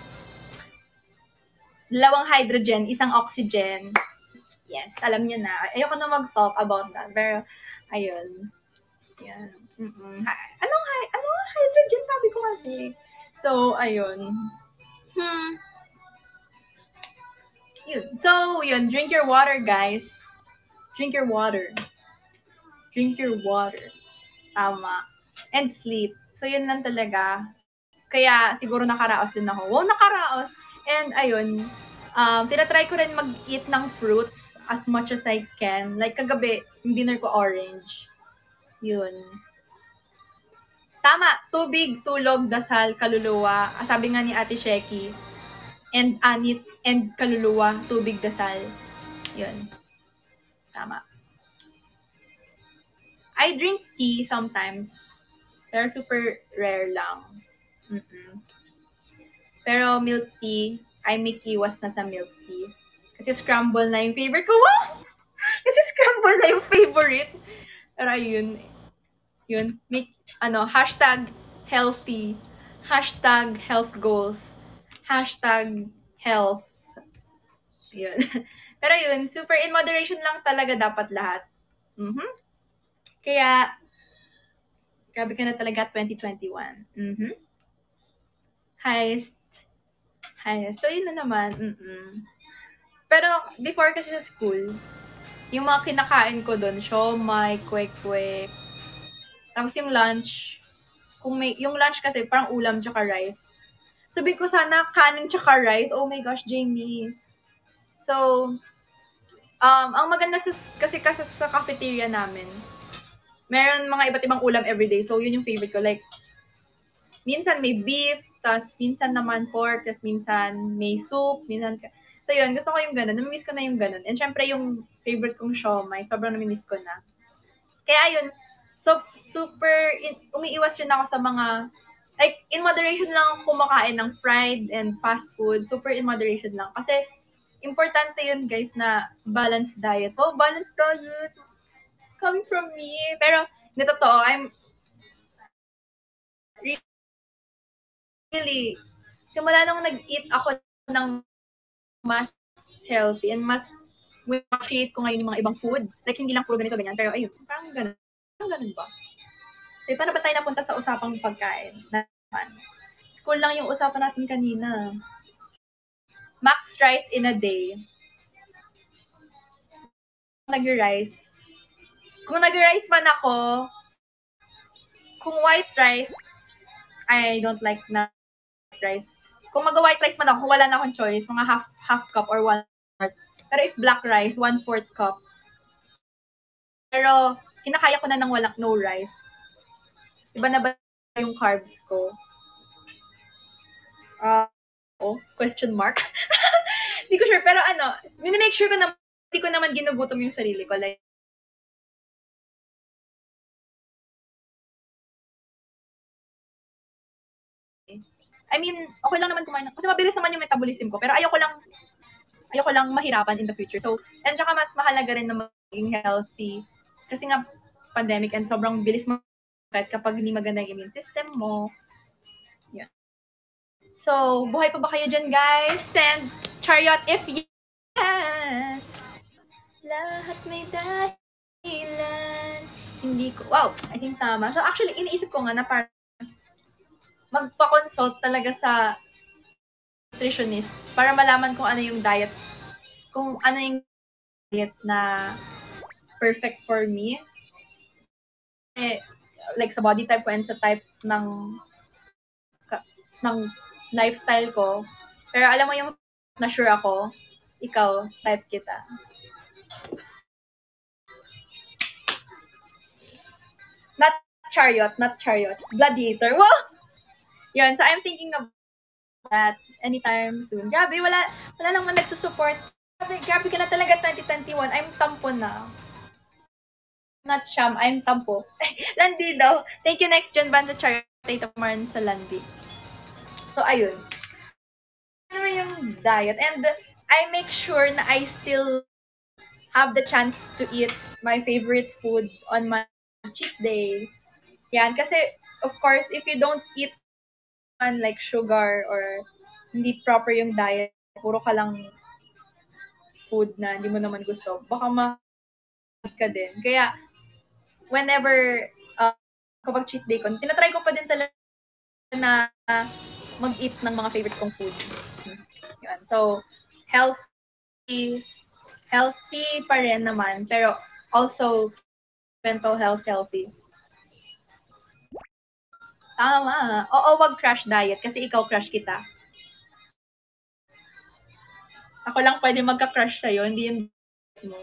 Dalawang hydrogen, isang oxygen. Yes, alam niyo na. Ayoko na mag-talk about that. Pero, ayun. Yan. Mm-mm. Ha- anong, hy- anong hydrogen sabi ko kasi? So, ayun. Hmm. Yun. So, yun. Drink your water, guys. Drink your water. Drink your water. Tama. And sleep. So, yun lang talaga. Kaya, siguro nakaraos din ako. Wow, nakaraos! And, ayun, um, tinatry ko rin mag-eat ng fruits as much as I can. Like, kagabi, yung dinner ko orange. Yun. Tama. Tubig, tulog, dasal, kaluluwa. Sabi nga ni Ate Sheki. And anit, and kaluluwa, tubig, dasal. Yun. Tama. I drink tea sometimes. Pero super rare lang. Mm-mm. Pero milk tea, I make iwas na sa milk tea. Kasi scramble na yung favorite ko. Wow! Kasi scramble na yung favorite. Pero ayun, yun. Make, ano, hashtag healthy. Hashtag health goals. Hashtag health. Yun. Pero yun, super in moderation lang talaga dapat lahat. Mm-hmm. Kaya, grabe ka na talaga twenty twenty-one. Mm-hmm. Highest. Highest. So, yun na naman. Mm-mm. Pero, before kasi sa school, yung mga kinakain ko doon, siomai, kwek-kwek. Tapos yung lunch, kung may, yung lunch kasi parang ulam tsaka rice. Sabi ko sana kanin tsaka rice. Oh my gosh, Jamie. So, um, ang maganda sa, kasi kasi sa cafeteria namin, meron mga iba't ibang ulam everyday. So, yun yung favorite ko. Like, minsan may beef, tas minsan naman pork, tas minsan may soup, minsan... So, yun, gusto ko yung ganun. Namimiss ko na yung ganun. And syempre, yung favorite kong siomai, sobrang namimiss ko na. Kaya yun, so, super, in, umiiwas rin ako sa mga, like, in moderation lang ako kumakain ng fried and fast food. Super in moderation lang. Kasi, importante yun, guys, na balanced diet. Oh, balanced diet! Coming from me. Pero, hindi totoo, I'm really, simula nung nag-eat ako ng mas healthy and mas appreciate ko ngayon yung mga ibang food. Like, hindi lang puro ganito, ganyan. Pero, ayun, parang ganun. Parang ganun ba? So, paano ba tayo napunta sa usapang pagkain? Naman. School lang yung usapan natin kanina. Max rice in a day. nag-rice. Kung nag-rice man ako, kung white rice, I don't like na white rice. Kung mag-white rice man ako, kung wala na akong choice, mga half half cup or one fourth. Pero if black rice, one fourth cup. Pero kinakaya ko na ng walang no rice. Iba na ba yung carbs ko? Ah, oh, question mark. Hindi ko sure, pero ano, mini-make sure ko na hindi ko naman ginugutom yung sarili ko. Like, I mean, okay lang naman kumain. ng- Kasi mabilis naman yung metabolism ko. Pero ayoko lang, ayoko lang mahirapan in the future. So, and saka mas mahalaga rin na maging healthy. Kasi nga, pandemic and sobrang bilis mo kapag hindi maganda yung immune system mo. Yeah. So, buhay pa ba kayo dyan, guys? Send chariot if yes. Lahat may dahilan. Hindi ko, wow, I think tama. So, actually, iniisip ko nga na parang magpa-consult talaga sa nutritionist para malaman kung ano yung diet, kung ano yung diet na perfect for me. Eh, like sa body type ko and sa type ng ng lifestyle ko. Pero alam mo yung na sure ako, ikaw, type kita. Not chariot, not chariot. Gladiator. Wow! Yun, so I'm thinking of that anytime soon. Grabe, wala, wala lang man nagsusupport. Grabe, grabe ka na talaga twenty twenty-one. I'm tampo na. Not sham, I'm tampo. Landi daw. Thank you, next gen band sa chariot. Tayo Maran sa Landi. So, ayun. Ano yung diet? And I make sure na I still have the chance to eat my favorite food on my cheat day. Yan. Kasi, of course, if you don't eat on like sugar or hindi proper yung diet, puro ka lang food na hindi mo naman gusto, baka ma ka din. Kaya, whenever, uh, kapag cheat day ko, tinatry ko pa din talaga na mag-eat ng mga favorite kong food. Yan. So, healthy, healthy pa rin naman, pero also mental health healthy. Tama. Oo, wag crash diet kasi ikaw crush kita. Ako lang pwede magka-crush sa'yo, hindi yung mo.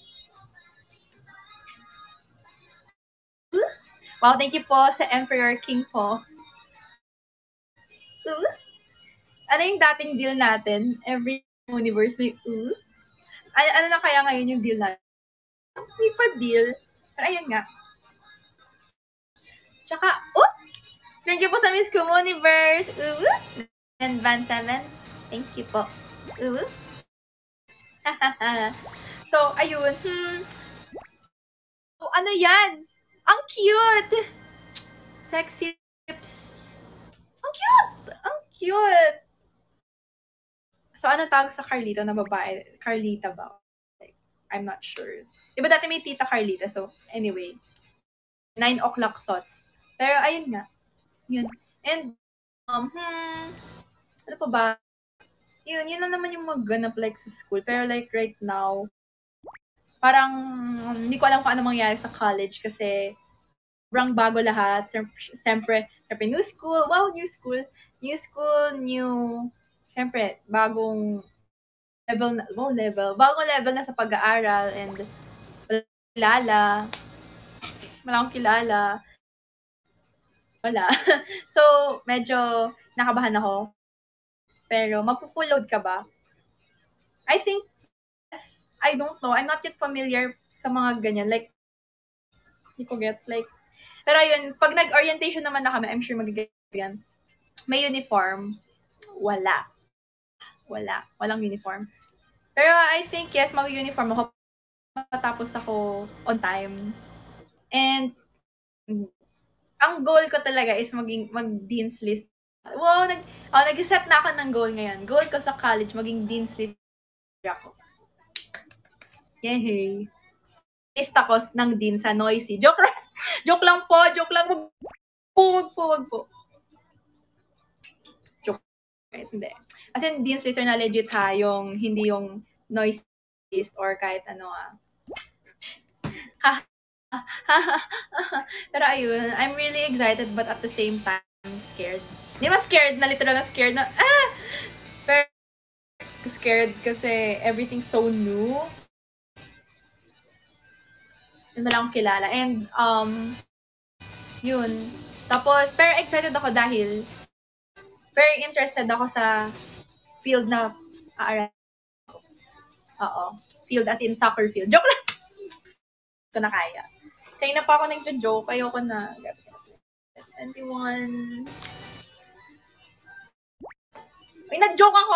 Wow, thank you po sa Emperor King po. Uh? Ano yung dating deal natin? Every universe may uh? Ano, ano na kaya ngayon yung deal natin? May pa-deal. Pero ayun nga. Tsaka, oh! Thank you po sa Miss Kumu Universe. Uh? And Van seven. Thank you po. Uh? So, ayun. Hmm. Oh, ano yan? Ang cute! Sexy lips. Ang cute! Ang cute! So, ano tawag sa Carlita na babae? Carlita ba? Like, I'm not sure. Diba dati may tita Carlita? So, anyway. Nine o'clock thoughts. Pero, ayun nga. Yun. And, um, hmm, ano pa ba? Yun, yun na naman yung magganap like sa school. Pero like right now, parang hindi ko alam kung ano mangyari sa college kasi sobrang bago lahat. Siyempre, siyempre, new school. Wow, new school. New school, new, siyempre, bagong level na, wow, level. Bagong level na sa pag-aaral and wala kilala. Wala akong kilala. Wala. So, medyo nakabahan ako. Pero, magpo-full load ka ba? I think, yes. I don't know. I'm not yet familiar sa mga ganyan. Like, hindi ko gets. Like, pero yun, pag nag-orientation naman na kami, I'm sure magiging yan. May uniform. Wala. Wala. Walang uniform. Pero I think, yes, mag-uniform ako. Matapos ako on time. And, ang goal ko talaga is maging mag-dean's list. Wow, nag, oh, nag-set na ako ng goal ngayon. Goal ko sa college, maging dean's list ako. Yehey. List ako ng dean sa noisy. Joke lang. Joke lang po. Joke lang. Wag po, wag po, wag po. Joke. Guys, hindi. As in, dean's list na legit ha, yung hindi yung noise list or kahit ano ah. Pero ayun, I'm really excited but at the same time, scared. Hindi naman scared na literal na scared na, ah! Pero scared kasi everything's so new. Yun na lang akong kilala. And, um, yun. Tapos, pero excited ako dahil very interested ako sa field na aaral. Oo. Field as in soccer field. Joke lang! Ito na kaya. Kaya na pa ako nagjo-joke. Ayoko na. twenty-one. Ay, nag-joke ako!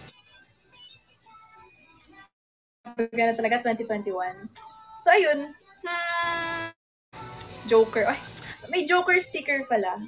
Gana talaga, twenty twenty-one. So, ayun. Hmm, Joker. Ay, may Joker sticker pala.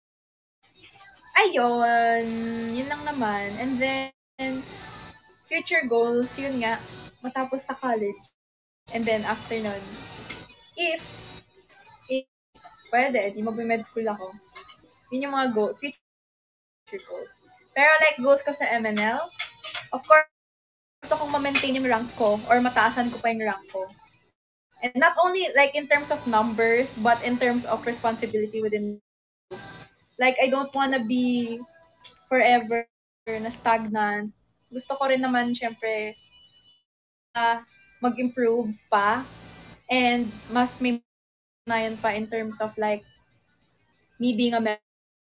Ayun. Yun lang naman. And then, future goals, yun nga, matapos sa college. And then, after nun, if, if pwede, di mag-med school ako. Yun yung mga goals, future goals. Pero like, goals ko sa M N L, of course, gusto kong ma-maintain yung rank ko or mataasan ko pa yung rank ko. And not only like in terms of numbers, but in terms of responsibility within. Like, I don't wanna be forever na stagnant. Gusto ko rin naman, syempre, uh, mag-improve pa. And mas may na yan pa in terms of like, me being a member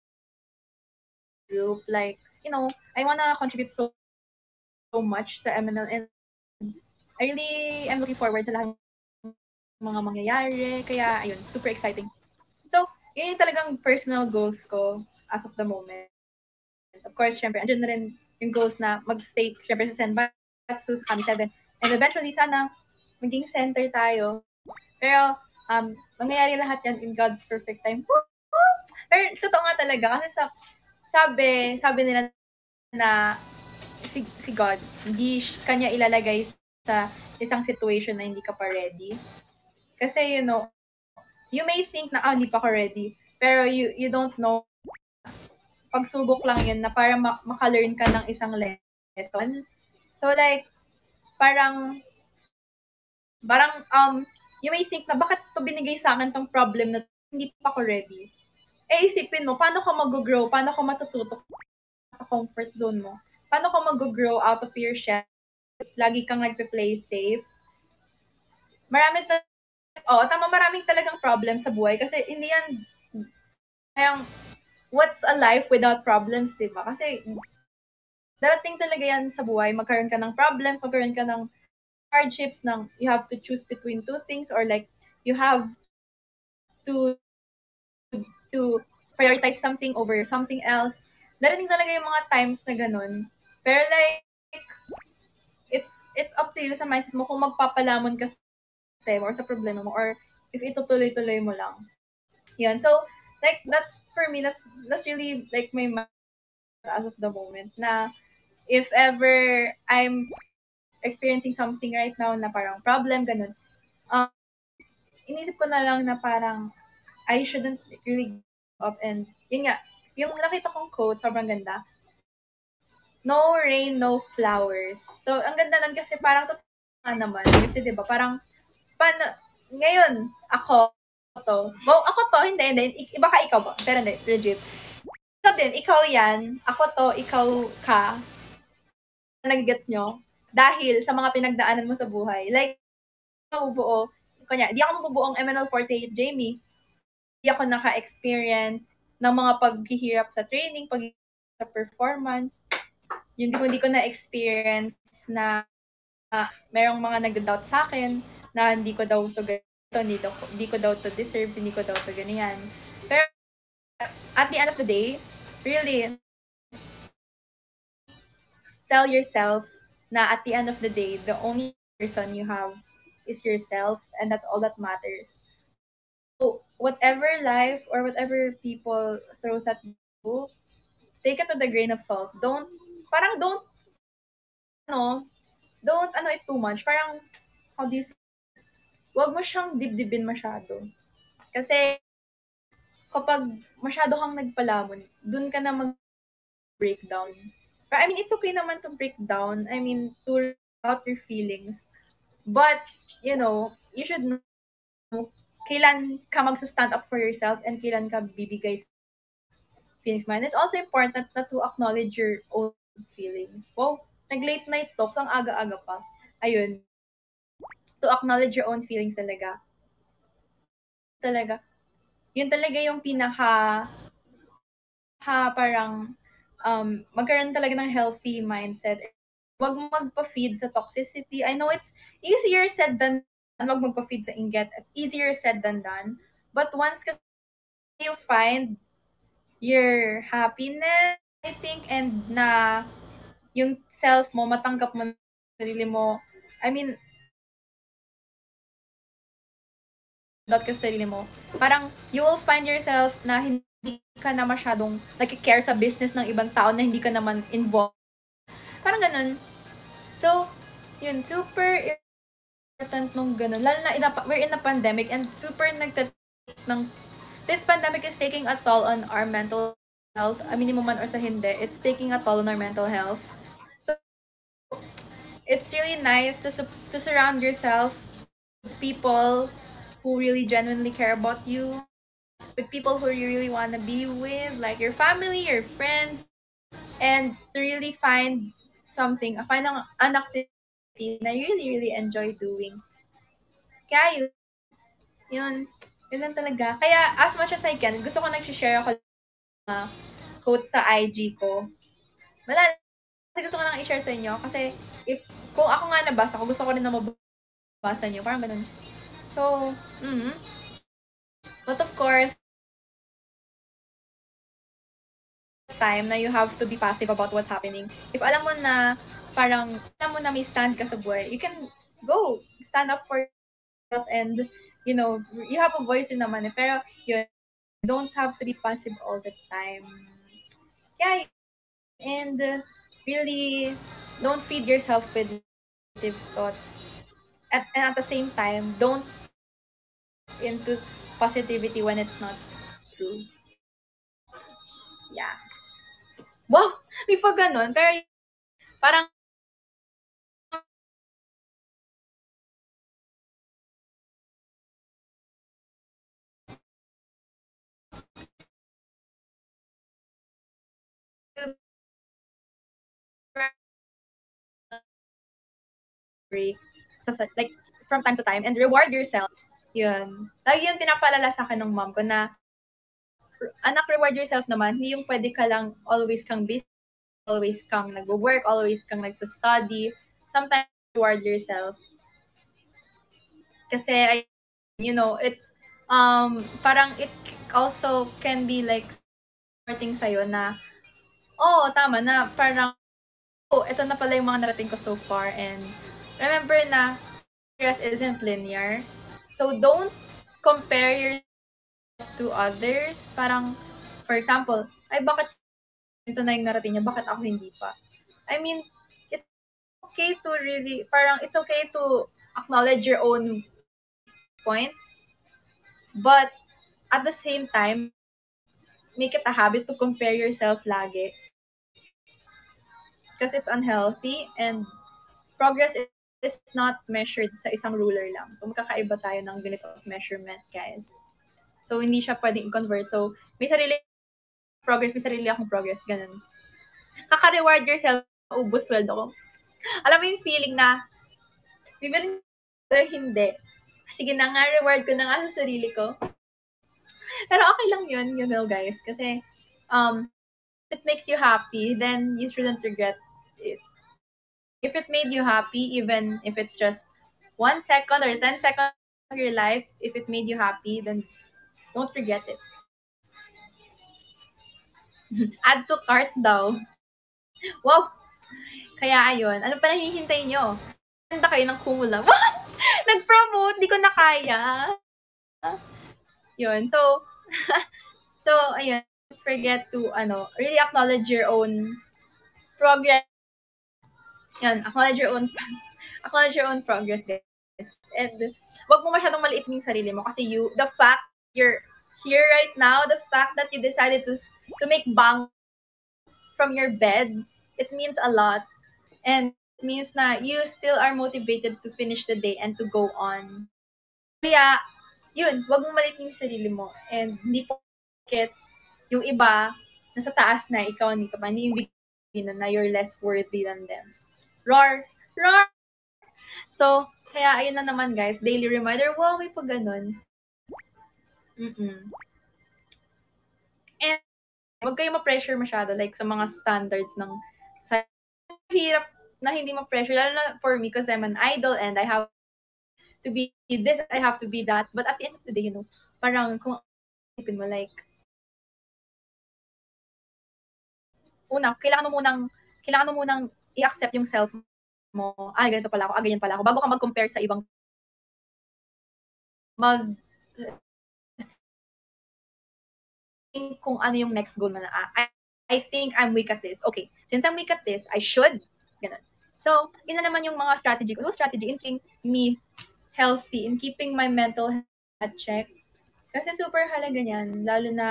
group. Like, you know, I wanna contribute so, so much sa M N L. And I really am looking forward sa lahat ng mga mangyayari. Kaya, ayun, super exciting. So, yun yung talagang personal goals ko as of the moment. Of course, syempre, andyan na rin yung goals na mag-stay, syempre, sa Senbatsu, sa Kami seven. And eventually, sana, maging center tayo. Pero, um, mangyayari lahat yan in God's perfect time. Pero, totoo nga talaga. Kasi sa, sabi, sabi nila na si, si God, hindi kanya ilalagay sa isang situation na hindi ka pa ready. Kasi, you know, you may think na, ah, hindi pa ako ready. Pero you you don't know, pagsubok lang yun na para mak- makalearn ka ng isang lesson. So, like, parang, parang, um, you may think na, bakit to binigay sa akin tong problem na hindi pa ako ready? Eh, isipin mo, paano ka mag-grow? Paano ka matututo sa comfort zone mo? Paano ka mag-grow out of your shell? Lagi kang nagpe-play safe. Marami ta- oh, tama, maraming talagang problem sa buhay kasi hindi yan, kayang, what's a life without problems, di ba? Kasi, darating talaga yan sa buhay, magkaroon ka ng problems, magkaroon ka ng hardships, ng you have to choose between two things or like, you have to to prioritize something over something else. Darating talaga yung mga times na ganun. Pero like, it's it's up to you sa mindset mo kung magpapalamon ka sa tema or sa problema mo or if itutuloy-tuloy mo lang. Yun. So, like, that's, for me, that's, that's really, like, my mindset as of the moment na if ever I'm experiencing something right now na parang problem, ganun, um, inisip ko na lang na parang I shouldn't really give up and yun nga, yung nakita kong quote, sobrang ganda. No rain, no flowers. So, ang ganda nun kasi parang totoo nga naman. Kasi diba, parang, paano, ngayon, ako, to. Well, ako to, hindi, hindi. Iba ka ikaw ba? Pero hindi, legit. Ikaw din, ikaw yan. Ako to, ikaw ka. Nag-gets nyo? Dahil sa mga pinagdaanan mo sa buhay. Like, mabubuo, kanya, di ako mabubuo ang M N L forty-eight, Jamie. Di ako naka-experience ng mga paghihirap sa training, pag sa performance. Hindi ko, hindi ko na-experience na uh, merong mga nag-doubt sa akin na hindi ko daw to ganito, hindi, daw, hindi ko daw to deserve, hindi ko daw to ganyan. Pero at the end of the day, really, tell yourself na at the end of the day, the only person you have is yourself and that's all that matters. So, whatever life or whatever people throws at you, take it with a grain of salt. Don't, parang don't, ano, don't, ano, it too much. Parang, how do you say, wag mo siyang dibdibin masyado. Kasi, kapag masyado kang nagpalamon, dun ka na mag-breakdown. But, I mean, it's okay naman to break down. I mean, to out your feelings. But, you know, you should know kailan ka magsa-stand up for yourself and kailan ka bibigay sa feelings mo. And it's also important na to acknowledge your own feelings. Wow, nag-late night talk, ang aga-aga pa. Ayun, to acknowledge your own feelings talaga. Talaga. Yun talaga yung pinaka, ha, parang, um, magkaroon talaga ng healthy mindset. Wag magpa-feed sa toxicity. I know it's easier said than wag magpa-feed sa inggit. It's easier said than done. But once kasi you find your happiness, I think, and na yung self mo, matanggap mo na sarili mo. I mean, dot ka sa sarili mo. Parang, you will find yourself na hindi ka na masyadong nag-care sa business ng ibang tao na hindi ka naman involved. Parang ganun. So, yun, super important nung ganun. Lalo na, in a, we're in a pandemic and super nagtat ng, this pandemic is taking a toll on our mental health. I mean, mo man or sa hindi, it's taking a toll on our mental health. So, it's really nice to, to surround yourself with people who really genuinely care about you, with people who you really want to be with, like your family, your friends, and to really find something, find an, an activity na you really, really enjoy doing. Kaya yun, yun, yun lang talaga. Kaya as much as I can, gusto ko nag-share ako uh, quote sa I G ko. Wala, kasi gusto ko lang i-share sa inyo. Kasi if, kung ako nga nabasa ko, gusto ko rin na mabasa niyo. Parang ganun. So, mm-hmm. But of course, time na you have to be passive about what's happening. If alam mo na, parang, alam mo na may stand ka sa buhay, you can go, stand up for yourself and, you know, you have a voice rin naman eh. Pero, yun, don't have to be passive all the time. Yeah, and uh, really, don't feed yourself with negative thoughts. At, and at the same time, don't into positivity when it's not true. Yeah. Wow! May pa ganun. Pero parang break sa, like from time to time and reward yourself. Yun. Lagi yun pinapalala sa akin ng mom ko na anak, reward yourself naman. Hindi yung pwede ka lang always kang busy, always kang nag-work, always kang nagsa-study. Sometimes reward yourself. Kasi, I, you know, it's, um, parang it also can be like supporting sa'yo na, oh, tama na, parang, oh, ito na pala yung mga narating ko so far. And remember na, progress isn't linear. So, don't compare yourself to others. Parang, for example, ay, bakit ito na yung narating niya, bakit ako hindi pa? I mean, it's okay to really, parang it's okay to acknowledge your own points, but at the same time, make it a habit to compare yourself lagi. Because it's unhealthy and progress is not measured sa isang ruler lang. So, magkakaiba tayo ng ganito of measurement, guys. So, hindi siya pwedeng i-convert. So, may sarili progress, may sarili akong progress, ganun. Kaka-reward yourself, ubos sweldo ko. Alam mo yung feeling na, bibili hindi. Sige na nga, reward ko na nga sa sarili ko. Pero okay lang yun, you know, guys. Kasi, um, if it makes you happy, then you shouldn't regret it. If it made you happy, even if it's just one second or ten seconds of your life, if it made you happy, then don't regret it. Add to cart daw. Wow! Kaya ayun, ano pa nahihintay nyo? Ganda kayo ng Kumu lang. Nag-promote, di ko na kaya. Yun, so, so, ayun, don't forget to, ano, really acknowledge your own progress. Yun, acknowledge your own, acknowledge your own progress, guys. And, wag mo masyadong maliitin yung sarili mo kasi you, the fact you're here right now, the fact that you decided to, to make bang from your bed, it means a lot. And it means na you still are motivated to finish the day and to go on. Kaya, yun, wag mong maliitin yung sarili mo. And hindi porket yung iba, nasa taas na, ikaw hindi ka pa, hindi yung bigyan na, na you're less worthy than them. Roar! Roar! So, kaya ayun na naman guys, daily reminder, wow, may pag ganun. Mm-mm. And wag kayo ma-pressure masyado, like sa mga standards ng sa hirap na hindi ma-pressure, lalo na for me, because I'm an idol and I have to be this, I have to be that. But at the end of the day, you know, parang kung isipin mo, like, una, kailangan mo munang, kailangan mo munang i-accept yung self mo. Ah, ganito pala ako, ah, ganyan pala ako. Bago ka mag-compare sa ibang, mag, think kung ano yung next goal mo na, ah, I, I think I'm weak at this. Okay, since I'm weak at this, I should, ganun. So, yun na naman yung mga strategy ko. So, strategy in keeping me healthy, in keeping my mental health at check. Kasi super halaga niyan, lalo na,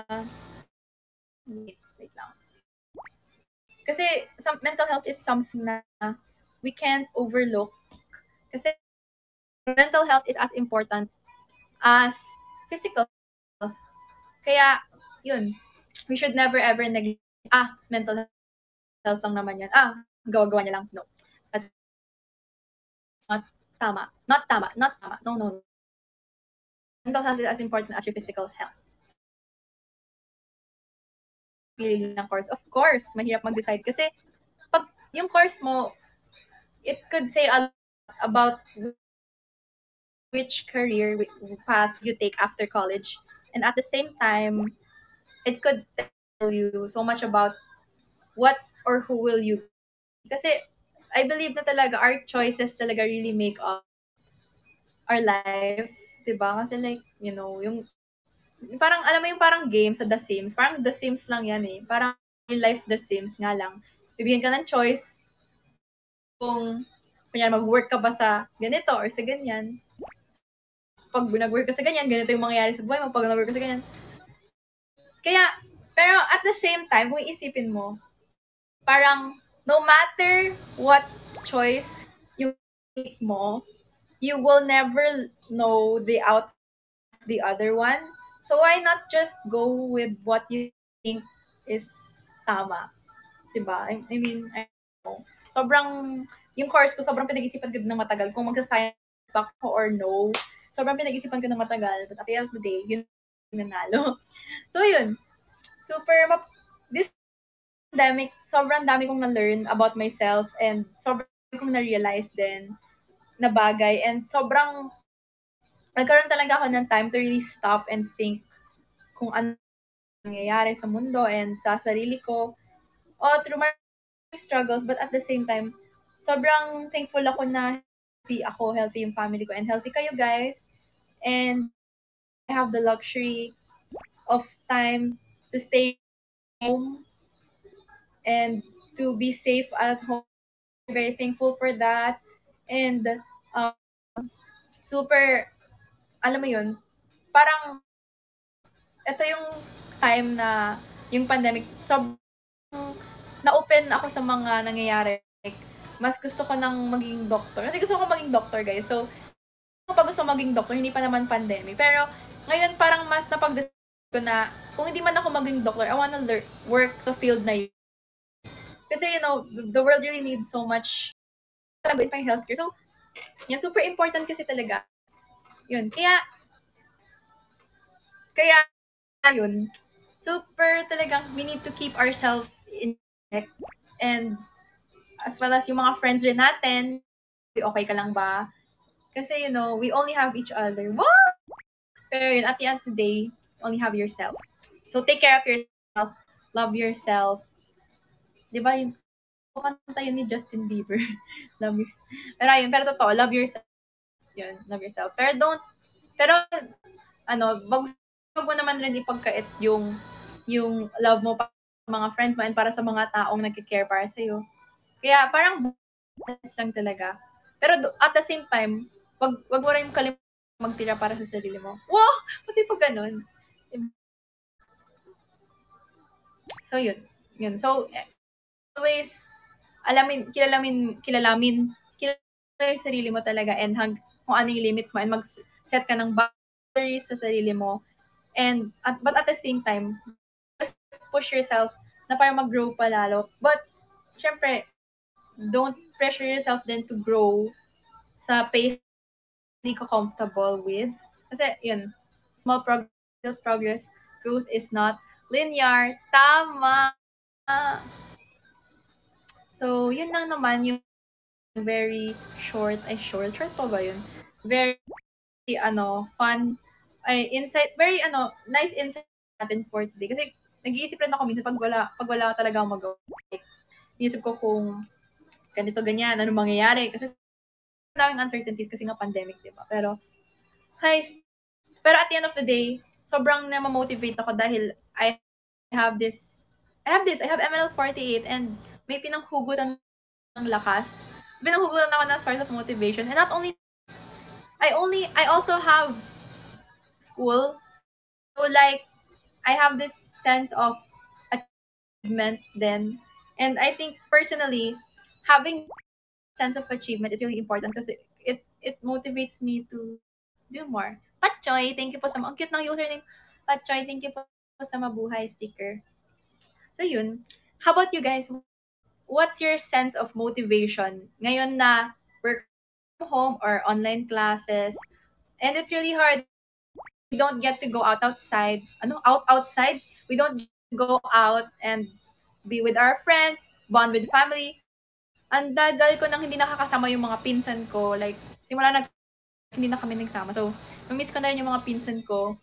wait, wait lang. Kasi some, mental health is something na we can't overlook. Kasi mental health is as important as physical health. Kaya, yun, we should never ever neglect, ah, mental health lang naman yan. Ah, gawa-gawa niya lang. No. That's not tama. Not tama. Not tama. No, no. Mental health is as important as your physical health. Pili ng course. Of course, mahirap mag-decide. Kasi, pag yung course mo, it could say a lot about which career path you take after college. And at the same time, it could tell you so much about what or who will you be. Kasi I believe na talaga our choices talaga really make up our life. Diba? Kasi like, you know, yung parang, alam mo yung parang game sa The Sims. Parang The Sims lang yan eh. Parang real life The Sims nga lang. Bibigyan ka ng choice kung kunyari mag-work ka ba sa ganito or sa ganyan. Pag nag-work ka sa ganyan, ganito yung mangyayari sa buhay mo. Pag nag-work ka sa ganyan. Kaya, pero at the same time, kung isipin mo, parang no matter what choice you make mo, you will never know the out the other one. So why not just go with what you think is tama? Diba? I, I mean, I know. Sobrang, yung course ko, sobrang pinag-isipan ko ng matagal kung magsa-science pa ko or no. Sobrang pinag-isipan ko ng matagal. But at the end of the day, yun yung nanalo. So yun. Super, map- this pandemic, sobrang dami kong na-learn about myself and sobrang kong na-realize din na bagay and sobrang nagkaroon talaga ako ng time to really stop and think kung ano nangyayari sa mundo and sa sarili ko. Oh, through my struggles, but at the same time, sobrang thankful ako na healthy ako, healthy yung family ko, and healthy kayo guys. And I have the luxury of time to stay home and to be safe at home. Very thankful for that. And um, super, alam mo yun, parang ito yung time na yung pandemic, sobrang na-open ako sa mga nangyayari. Like, mas gusto ko nang maging doctor. Kasi gusto ko maging doctor, guys. So, pag gusto maging doctor, hindi pa naman pandemic. Pero, ngayon parang mas napag-decide ko na, kung hindi man ako maging doctor, I wanna learn, work sa field na yun. Kasi, you know, the world really needs so much talaga in healthcare. So, yun, super important kasi talaga. Yun. Kaya, kaya, yun, super talagang we need to keep ourselves in check. And, as well as yung mga friends rin natin, okay ka lang ba? Kasi, you know, we only have each other. What? Pero yun, at the end of the day, you only have yourself. So, take care of yourself. Love yourself. Di ba yung kanta yun ni Justin Bieber? Love you. Pero ayun, pero totoo, love yourself. Yun, love yourself. Pero don't, pero, ano, wag, wag mo naman rin ipagkait yung, yung love mo para sa mga friends mo and para sa mga taong nagkikare para sa'yo. Kaya, parang, balance lang talaga. Pero at the same time, wag, wag mo rin kalimutan magtira para sa sarili mo. Wow! Pati pa ganun. So, yun. Yun. So, always, alamin, kilalamin, kilalamin, kilalamin yung sarili mo talaga and hang, kung ano yung limits mo and mag-set ka ng boundaries sa sarili mo. And, at, but at the same time, just push yourself na para mag-grow pa lalo. But, syempre, don't pressure yourself then to grow sa pace hindi ka comfortable with. Kasi, yun, small progress, progress, growth is not linear. Tama! So, yun lang naman yung very short, ay short, short pa ba yun? Very, ano, fun, ay, insight, very, ano, nice insight natin for today. Kasi, nag-iisip rin ako minsan pag wala, pag wala talaga akong magawa. Iisip ko kung ganito, ganyan, ano mangyayari. Kasi, daming uncertainties kasi nga pandemic, di ba? Pero, hi, pero at the end of the day, sobrang na-motivate ako dahil I have this, I have this, I have M N L forty-eight and may pinanghugutan ng lakas. Pinanghugutan ako ng source of motivation. And not only, I only, I also have school. So like, I have this sense of achievement then. And I think personally, having sense of achievement is really important because it, it, it motivates me to do more. Patchoy, thank you po sa, ang cute ng username. Patchoy, thank you po sa mabuhay sticker. So yun. How about you guys? What's your sense of motivation ngayon na work from home or online classes? And it's really hard. We don't get to go out outside. Ano? Out outside? We don't go out and be with our friends, bond with family. Ang dagal ko nang hindi nakakasama yung mga pinsan ko. Like, simula nag hindi na kami nagsama. So, miss ko na rin yung mga pinsan ko.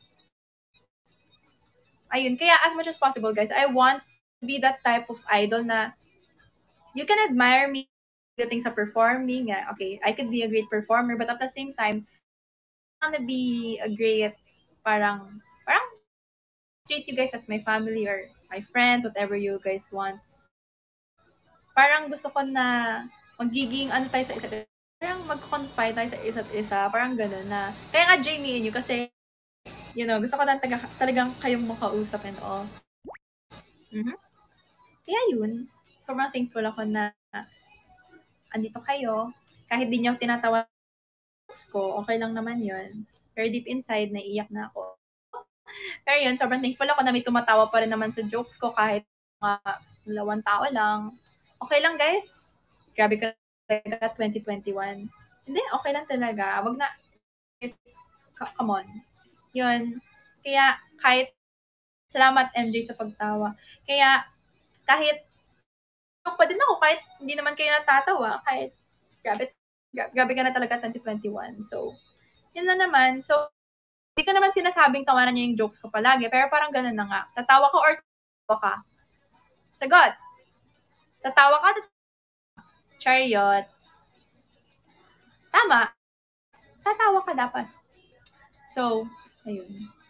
Ayun, kaya as much as possible, guys, I want to be that type of idol na you can admire me gating sa performing. Yeah, okay, I could be a great performer, but at the same time, I want to be a great, parang, parang treat you guys as my family or my friends, whatever you guys want. Parang gusto ko na magiging ano tayo sa isa't isa. Parang mag-confide tayo sa isa't isa. Parang gano'n na. Kaya nga Jamie and you kasi, you know, gusto ko lang taga, talagang kayong makausap and all. Mm-hmm. Kaya yun, sobrang thankful ako na andito kayo. Kahit di niyo tinatawa ko, okay lang naman yun. Pero deep inside, naiiyak na ako. Pero yun, sobrang thankful ako na may tumatawa pa rin naman sa jokes ko kahit mga dalawang tao lang. Okay lang guys. Grabe ka talaga, twenty twenty-one. Hindi, okay lang talaga. Wag na, guys, come on. Yun. Kaya, kahit, salamat M J sa pagtawa. Kaya, kahit, pa din ako, kahit hindi naman kayo natatawa, kahit, grabe, grabe, grabe ka na talaga twenty twenty-one. So, yun na naman. So, hindi ko naman sinasabing tawanan niya yung jokes ko palagi, pero parang ganun na nga. Tatawa ko or tatawa ka? Sagot. Tatawa ka, chariot. Tama. Tatawa ka dapat. So, ayun.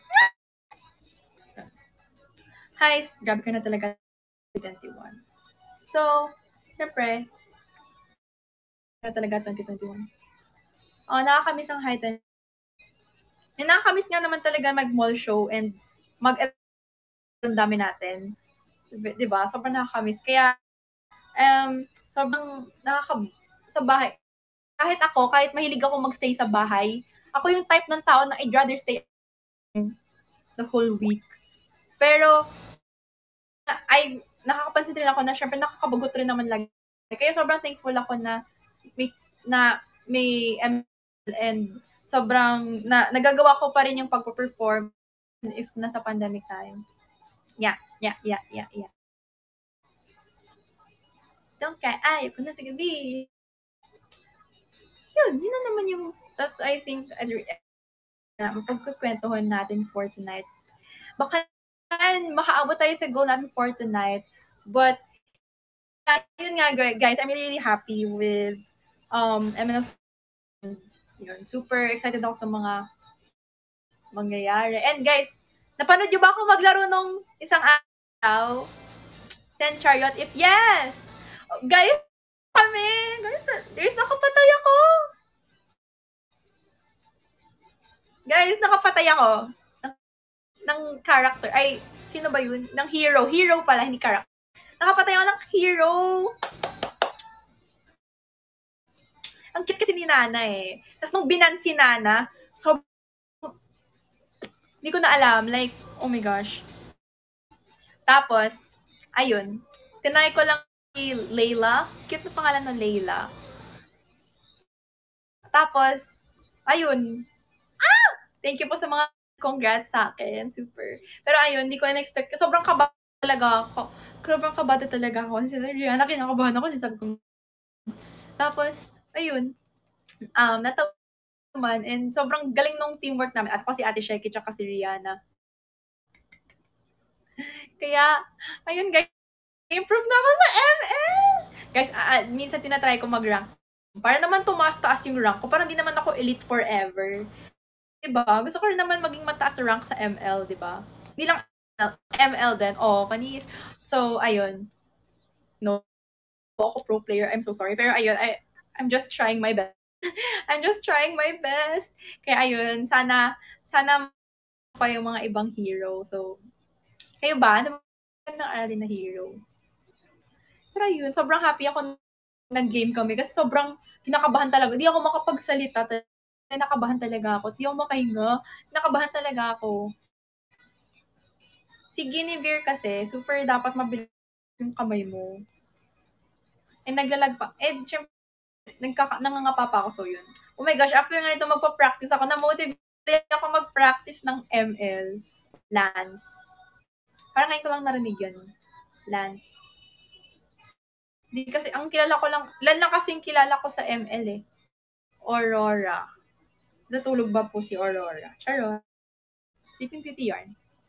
Hi, grabe ka na talaga twenty twenty-one. So, syempre, na talaga twenty twenty-one. Oh, nakakamiss ang high ten. Yung nakakamiss nga naman talaga mag-mall show and mag-event ang dami natin. Diba? Sobrang nakakamiss. Kaya, um, sobrang nakaka... sa bahay. Kahit ako, kahit mahilig ako magstay sa bahay, ako yung type ng tao na I'd rather stay the whole week. Pero, ay, nakakapansin rin ako na syempre nakakabagot rin naman lagi. Kaya sobrang thankful ako na may, na may M L and sobrang na, nagagawa ko pa rin yung pagpo-perform if nasa pandemic time. Yeah, yeah, yeah, yeah, yeah. Don't cry. Ay, kung nasa gabi. Yun, yun na naman yung, that's I think, na mapagkukwentuhan natin for tonight. Baka makaabot tayo sa goal natin for tonight. But, uh, yun nga, guys, I'm really, really happy with um, M N L. Yun, super excited ako sa mga mangyayari. And guys, napanood nyo ba ako maglaro nung isang araw? Ten Chariot? If yes! Guys, kami! Guys, guys, nakapatay ako! Guys, nakapatay ako. Ng, ng character. Ay, sino ba yun? Ng hero. Hero pala, hindi character. Nakapatay ako ng hero. Ang cute kasi ni Nana eh. Tapos nung binan si Nana, so, Hindi ko na alam, like, oh my gosh. Tapos, ayun, tinry ko lang si Layla. Cute na pangalan ng Layla. Tapos, ayun. Ah! Thank you po sa mga congrats sa akin. Super. Pero ayun, hindi ko na-expect. Sobrang kaba talaga ako. Sobrang kabado talaga ako. Kasi Rihanna, kinakabahan ako. Sinasabi ko. Tapos, ayun. Um, natawa naman. And sobrang galing nung teamwork namin. At ako si Ate Sheki tsaka si Rihanna. Kaya, ayun guys. Improve na ako sa M L! Guys, uh, minsan tinatry ko mag-rank. Para naman tumaas-taas yung rank ko. Parang hindi naman ako elite forever. Diba? Gusto ko rin naman maging mataas rank sa M L, diba? Hindi lang M L din. Oh, panis. So, ayun. No, ako pro player. I'm so sorry. Pero ayun, I, I'm just trying my best. I'm just trying my best. Kaya ayun, sana, sana pa yung mga ibang hero. So, kayo ba? Ano ba ng aralin na hero? Pero ayun, sobrang happy ako nag-game kami kasi sobrang kinakabahan talaga. Hindi ako makapagsalita. Nakabahan talaga ako. Hindi ako makahinga. Nakabahan talaga ako. Si Guinevere kasi, super dapat mabilis yung kamay mo. Eh, naglalag pa. Eh, syempre, nagkaka, nangangapa pa ako. So, yun. Oh my gosh, after nga nito magpa-practice ako, na-motivate ako mag-practice ng M L. Lance. Parang ngayon ko lang narinig yun. Lance. Di kasi, ang kilala ko lang, lan lang kasi yung kilala ko sa M L eh. Aurora. Natulog ba po si Aurora? Charot. Sleeping Beauty yarn.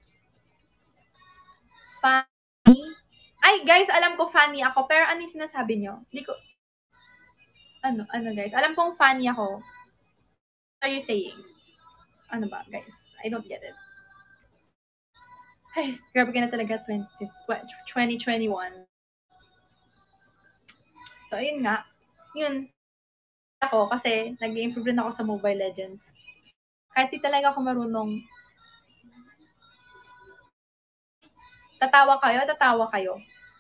Fanny? Ay, guys, alam ko funny ako, pero ano yung sinasabi nyo? Hindi ko, ano, ano guys, alam kong funny ako. What are you saying? Ano ba, guys? I don't get it. Ay, grabe ka na talaga, twenty twenty-one. So, ayun nga. Yun. Ako, kasi nag-improve rin ako sa Mobile Legends. Kahit di talaga ako marunong. Tatawa kayo, tatawa kayo.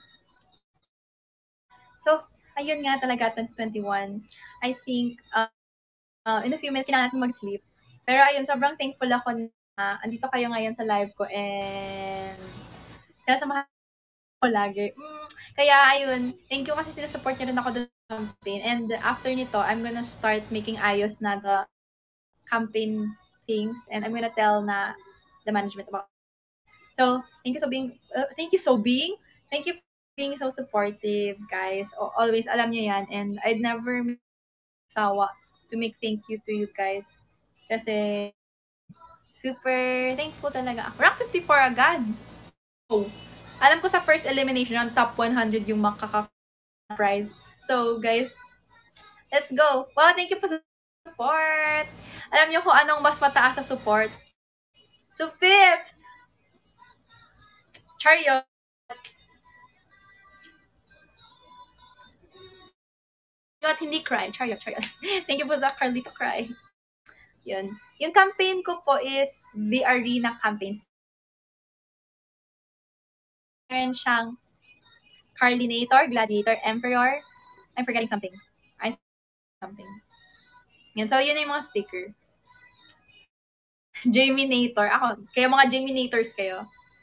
So, ayun nga talaga, twenty twenty-one. I think, uh, uh, in a few minutes, kailangan natin mag-sleep. Pero ayun, sobrang thankful ako na andito kayo ngayon sa live ko and sinasamahan ko lagi. Mm, kaya ayun, thank you kasi sinasupport niyo rin ako doon sa campaign. And after nito, I'm gonna start making ayos na the campaign things and I'm gonna tell na the management about. So, thank you so being, uh, thank you so being, thank you for being so supportive, guys. O, always, alam niyo yan. And I'd never sawa to make thank you to you guys. Kasi, super thankful talaga ako. Rank fifty-four agad. Oh, alam ko sa first elimination, ang top one hundred yung makaka-prize. So, guys, let's go. Well, thank you for sa support. Alam niyo kung anong mas mataas sa support? So, fifth, Chariot. Chariot, hindi cry. Chariot, Chariot. Thank you po sa Carlito Cry. Yun. Yung campaign ko po is the Arena campaign. Meron siyang Carlinator, Gladiator, Emperor. I'm forgetting something. I'm something. Yan. So, yun yung mga sticker. Jaminator. Ako. Kaya mga Jaminators kayo.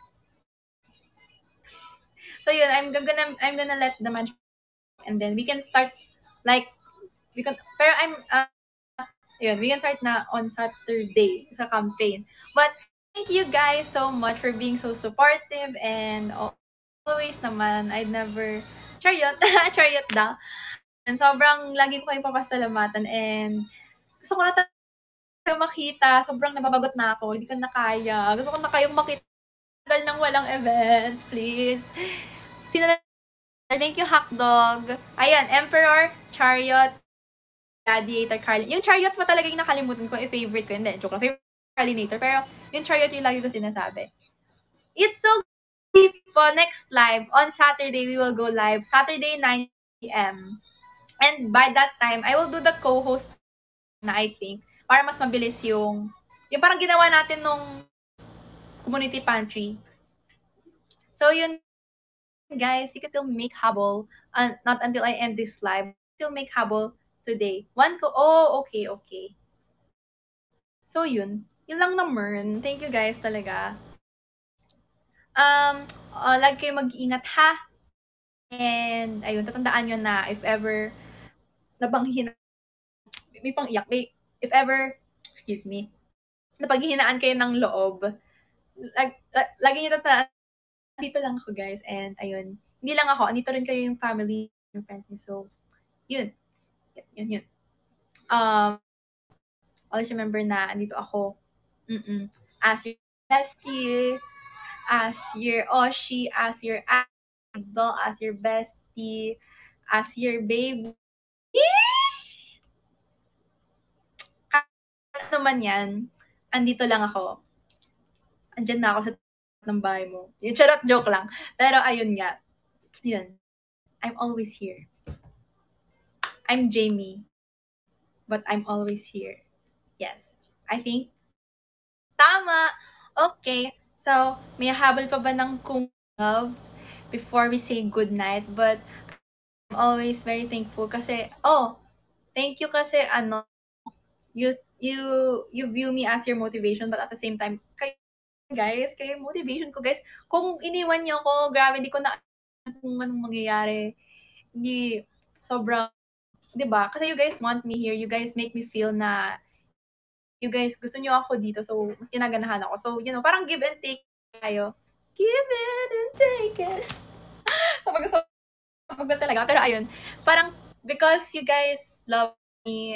So, yun. I'm gonna, I'm gonna let the man and then we can start like, we can, pero I'm, uh, yun, we can start na on Saturday sa campaign. But, thank you guys so much for being so supportive and always naman, I'd never, chariot, chariot da. And sobrang lagi ko kayong papasalamatan and gusto ko na talaga makita, sobrang nababagot na ako, hindi ko na kaya. Gusto ko na kayong makita tagal nang walang events, please. Sino na, thank you, Hackdog. Ayan, Emperor, Chariot, Gladiator, Carlin. Yung Chariot pa talaga yung nakalimutan ko, i-favorite ko. Hindi, joke lang, favorite Carlinator. Pero yung Chariot yung lagi ko sinasabi. It's so good po. Next live, on Saturday, we will go live. Saturday, nine p.m. And by that time, I will do the co-host na I think, para mas mabilis yung, yung parang ginawa natin nung community pantry. So, yun, guys, you can still make habol, uh, not until I end this live, still make habol today. One ko, oh, okay, okay. So, yun. Yun lang naman. Thank you guys talaga. Um, uh, lagi kayo mag-iingat ha. And, ayun, tatandaan nyo na if ever nabanghin, may pang iyak, may, if ever, excuse me, napaghihinaan kayo ng loob, lag, lag, lagi nyo tatandaan, dito lang ako guys. And, ayun, hindi lang ako, andito rin kayo yung family, yung friends nyo. So, yun. Yun, yun. Um, always remember na andito ako. Mm-mm. As your bestie, as your Oshi, as your idol, as your bestie, as your baby. Kahit ano man yan, andito lang ako. Andyan na ako sa ng bahay mo. Yung charot, joke lang. Pero ayun nga. Yun. I'm always here. I'm Jamie. But I'm always here. Yes. I think tama. Okay. So, may habol pa ba ng kung love before we say good night? But I'm always very thankful kasi, oh, thank you kasi, ano, you, you, you view me as your motivation, but at the same time, kayo, guys, kayo yung motivation ko, guys. Kung iniwan niyo ako, grabe, di ko na kung anong mangyayari. Hindi, sobrang, di ba? Kasi you guys want me here. You guys make me feel na you guys, gusto niyo ako dito. So, mas ginaganahan ako. So, you know, parang give and take tayo. Give it and take it. So, mag- so, mag- talaga. Pero ayun, parang, because you guys love me,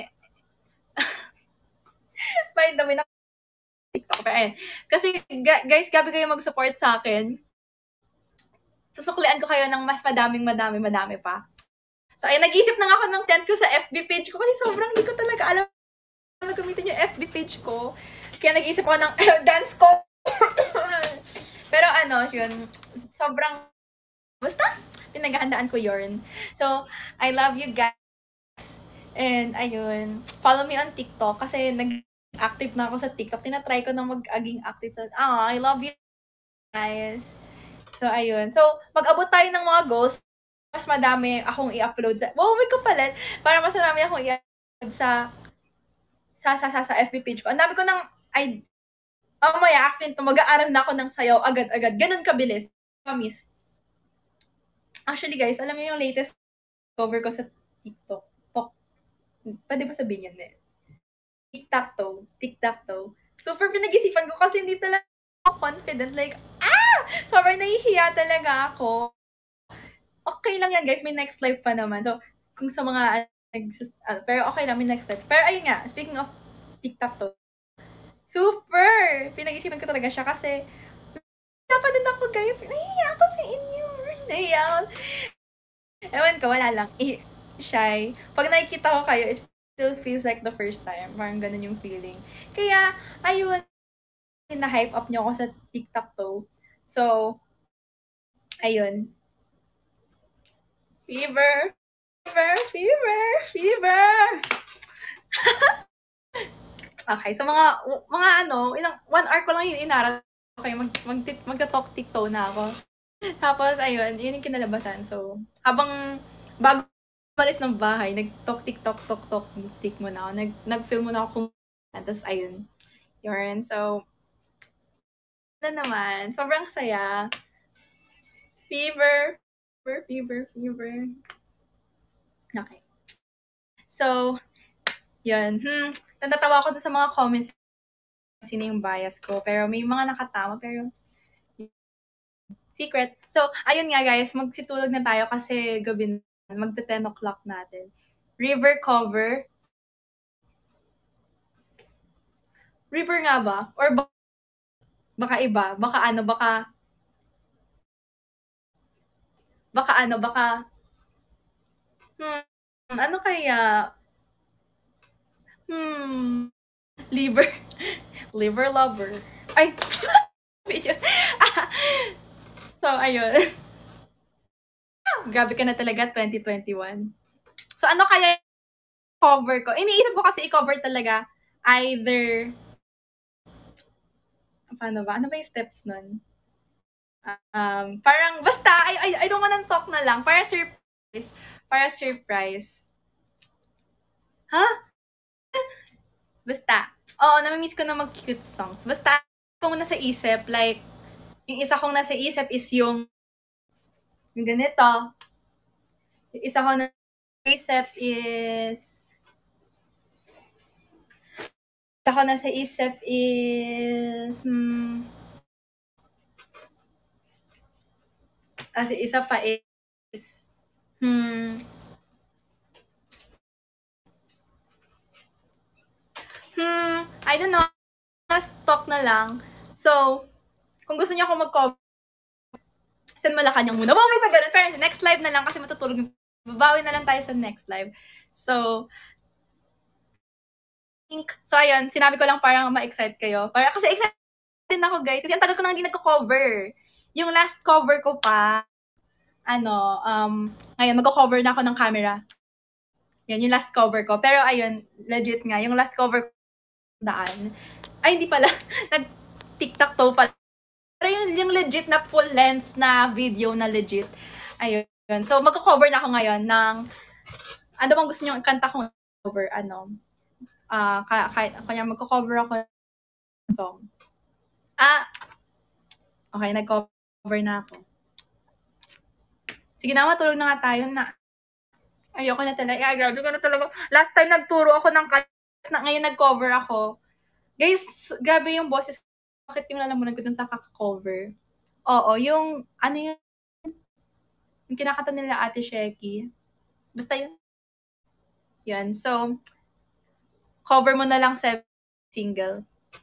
by the way, na TikTok. Pero ayun. Kasi, guys, gabi kayo mag-support sa akin. Susuklian ko kayo ng mas madaming, madami, madami pa. So, ayun, nag-isip na nga ako ng tent ko sa F B page ko kasi sobrang hindi ko talaga alam na gamitin yung F B page ko. Kaya nag-isip ako ng dance ko. Pero ano, yun, sobrang, basta, pinaghahandaan ko yun. So, I love you guys. And, ayun, follow me on TikTok kasi nag-active na ako sa TikTok. Tinatry ko na mag-aging active sa, ah, I love you guys. So, ayun. So, mag-abot tayo ng mga goals. Mas madami akong i-upload sa, wow, may kapalit. Para mas marami akong i-upload sa, sa, sa, sa, sa F B page ko. Ang dami ko ng, ay, mamaya, after ito, mag-aaral na ako ng sayaw agad-agad. Ganun kabilis. Promise. Actually, guys, alam niyo yung latest cover ko sa TikTok. Tok. Pwede ba sabihin yun eh? TikTok-toe. TikTok-toe. Super pinag-isipan ko kasi hindi talaga ako confident. Like, ah! Sobrang nahihiya talaga ako. Okay lang yan, guys. May next life pa naman. So, kung sa mga, uh, pero okay lang, may next life. Pero ayun nga, speaking of TikTok-toe, super! Pinag-isipan ko talaga siya kasi nahihiya pa din ako, guys. Nahihiya ako sa inyo. Nahihiya ako. Ewan ko, wala lang. Eh, shy. Pag nakikita ko kayo, it still feels like the first time. Parang ganun yung feeling. Kaya, ayun, na-hype up nyo ako sa TikTok to. So, ayun. Fever! Fever! Fever! Fever! Okay, so mga, mga ano, ilang, one hour ko lang yun inaral. Okay, mag, mag, magta-talk TikTok na ako. Tapos, ayun, yun yung kinalabasan. So, habang, bago umalis ng bahay, nag-talk, TikTok, talk, talk, tik mo na ako. Nag, nag-film mo na ako. Tapos, ayun. Yun. So, na naman. Sobrang saya. Fever. Fever, fever, fever. Okay. So, yun. Hmm, natatawa ako sa mga comments sino yung bias ko. Pero may mga nakatama. Pero, secret. So, ayun nga guys, magsitulog na tayo kasi gabi na. Magta ten o'clock natin. River cover. River nga ba? Or baka, baka iba? Baka ano, baka baka ano, baka hmm, ano kaya? Hmm, liver. Liver lover. Ay, video. So, ayun. Grabe ka na talaga, twenty twenty-one. So, ano kaya cover ko? Iniisip ko kasi i-cover talaga either paano ba? Ano ba yung steps nun? Um, parang, basta, I, I, I don't wanna talk na lang. Para surprise. Para surprise. Ha? Huh? Basta, oo, nami-miss ko na mag-cute songs. Basta, kung nasa isip, like, yung isa kong nasa isip is yung, yung ganito. Yung isa ko na isip is, isa ko nasa isip is, hmm, kasi isa pa is, hmm, hmm, I don't know, last talk na lang. So, kung gusto niyo ako mag-cover, send Malacanang muna. Wow, may pa ganun. Pero next live na lang kasi matutulog yung babawi na lang tayo sa next live. So, so ayun, sinabi ko lang parang ma-excite kayo. Para, kasi excited din ako, guys. Kasi ang tagal ko nang hindi nagko-cover. Yung last cover ko pa, ano, um, ngayon, magko-cover na ako ng camera. Yan, yung last cover ko. Pero ayun, legit nga, yung last cover ko, daan. Ay, hindi pala. Nag-tiktok-toe pala. Pero yung, yung legit na full length na video na legit. Ayun. So, magko-cover na ako ngayon ng, ano bang gusto nyo kanta kong cover, ano, ah, uh, kahit, kanya magko-cover ako ng song. Ah, okay, nag-cover na ako. Sige na, matulog na nga tayo na. Ayoko na talaga. Ay, grabe ko na talaga. Last time nagturo ako ng kanta, na ngayon nag-cover ako. Guys, grabe yung boses. Bakit yung lalamunan ko dun sa kaka-cover? Oo, yung, ano yun? Yung kinakanta nila Ate Sheki. Basta yun. Yun. So, cover mo na lang sa single.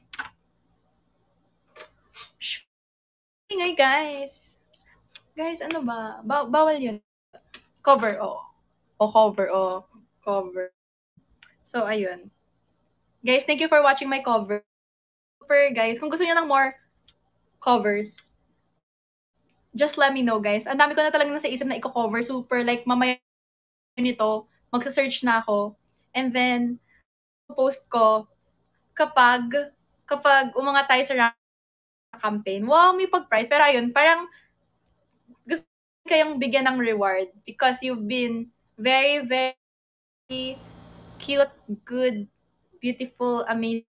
Shh. Ingay, guys. Guys, ano ba? Ba- bawal yun. Cover, oh. O cover, oh. Cover. So, ayun. Guys, thank you for watching my cover. Super, guys. Kung gusto niyo ng more covers, just let me know, guys. Ang dami ko na talaga nasa isip na i-cover. Super, like, mamaya nito, magsa-search na ako. And then, post ko kapag, kapag umangat tayo sa campaign. Wow, may pag-price. Pero ayun, parang gusto kayong bigyan ng reward because you've been very, very cute, good, beautiful, amazing.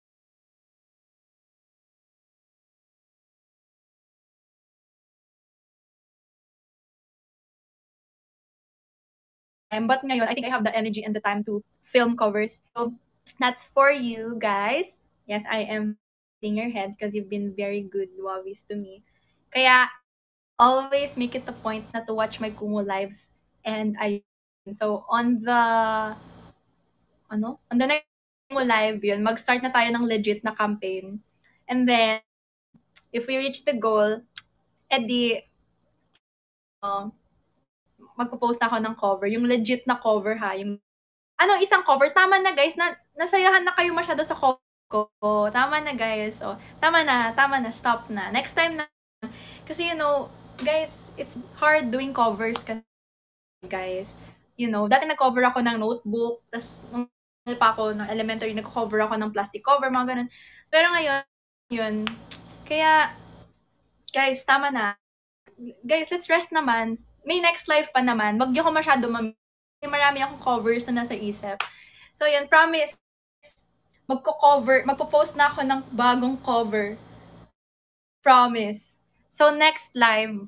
But ngayon, I think I have the energy and the time to film covers. So, that's for you guys. Yes, I am in your head because you've been very good wavis to me. Kaya, always make it a point na to watch my Kumu lives. And I, so on the, ano? On the next Kumu live yun, mag-start na tayo ng legit na campaign. And then, if we reach the goal, edi, uh, magpo-post na ako ng cover. Yung legit na cover ha. Yung, ano, isang cover. Tama na guys. Na, nasayahan na kayo masyado sa cover ko. Tama na guys. O, tama na. Tama na. Stop na. Next time na. Kasi you know, guys, it's hard doing covers kasi guys. You know, dati nag-cover ako ng notebook. Tapos, nung pa ako ng elementary, nag-cover ako ng plastic cover, mga ganun. Pero ngayon, yun. Kaya, guys, tama na. Guys, let's rest naman. May next life pa naman. Wag niyo ko masyado mam... Marami akong covers na nasa isip. So, yun, promise, magko-cover, magpo-post na ako ng bagong cover. Promise. So, next live,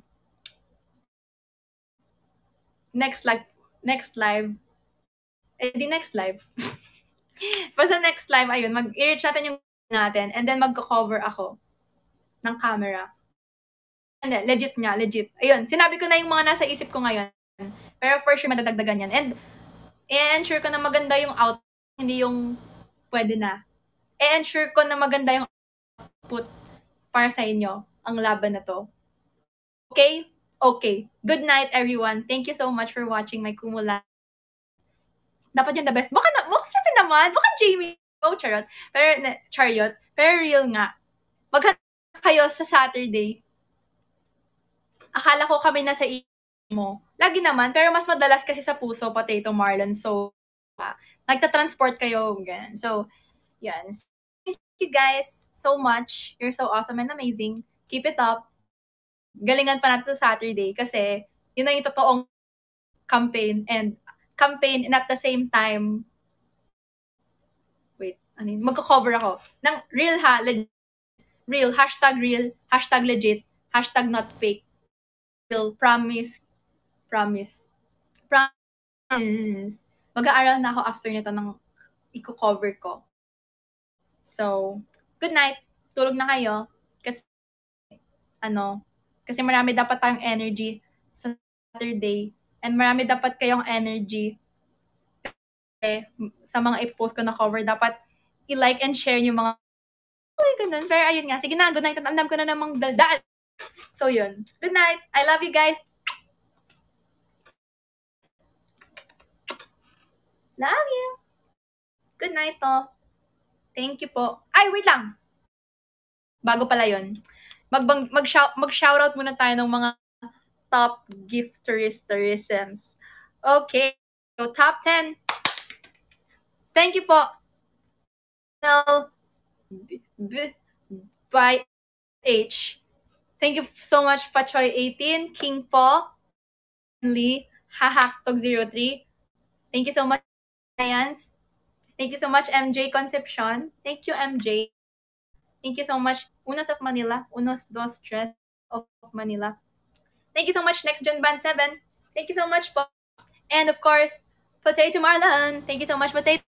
next live, next live, eh, di next live. Basta next live, ayun, mag-i-reach natin yung natin, and then magko-cover ako ng camera. Hindi, legit nga, legit. Ayun, sinabi ko na yung mga nasa isip ko ngayon. Pero for sure, madadagdagan yan. And, i-ensure ko na maganda yung output, hindi yung pwede na. I-ensure ko na maganda yung output para sa inyo, ang laban na to. Okay? Okay. Good night, everyone. Thank you so much for watching my Kumula. Dapat yung the best. Baka na, baka syempre naman, baka Jamie. Oh, charot. Pero, na, chariot. Pero real nga. Maghanap kayo sa Saturday. Akala ko kami nasa i mo. Lagi naman, pero mas madalas kasi sa puso, potato marlon. So, uh, nagta-transport kayo. Ganyan. So, yan. Thank you guys so much. You're so awesome and amazing. Keep it up. Galingan pa natin sa Saturday kasi yun na yung totoong campaign and campaign and at the same time, wait, ano yun, magko-cover ako ng real ha, legit, real, hashtag real, hashtag legit, hashtag not fake, real, promise, promise, promise. Mag-aaral na ako after nito ng i-cover ko. So, good night. Tulog na kayo. Kasi, ano, kasi marami dapat tayong energy sa Saturday. And marami dapat kayong energy eh, sa mga i-post ko na cover. Dapat i-like and share yung mga ay, ganun. Pero ayun nga. Sige na, good night. At alam ko na namang daldal. So, yun. Good night. I love you guys. Love you. Good night po. Thank you po. Ay, wait lang. Bago pala yun. Mag, mag, shout, mag shoutout muna tayo ng mga top gifterisms. Okay. So, top ten. Thank you po. B, B, by H. Thank you so much, Pachoy eighteen, King Po, Lee, Hahaktog zero three. Thank you so much, Science. Thank you so much, M J Concepcion. Thank you, M J. Thank you so much, Unos of Manila, Unos dos Tres of Manila. Thank you so much, Next Gen Band seven. Thank you so much po. And of course, Potato Marlon. Thank you so much, Potato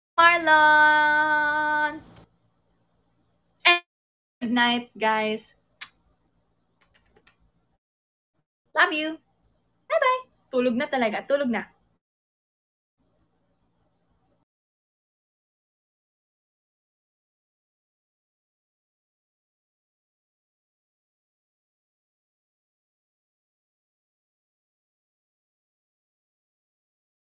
Marlon. And good night, guys. Love you. Bye-bye. Tulog na talaga. Tulog na.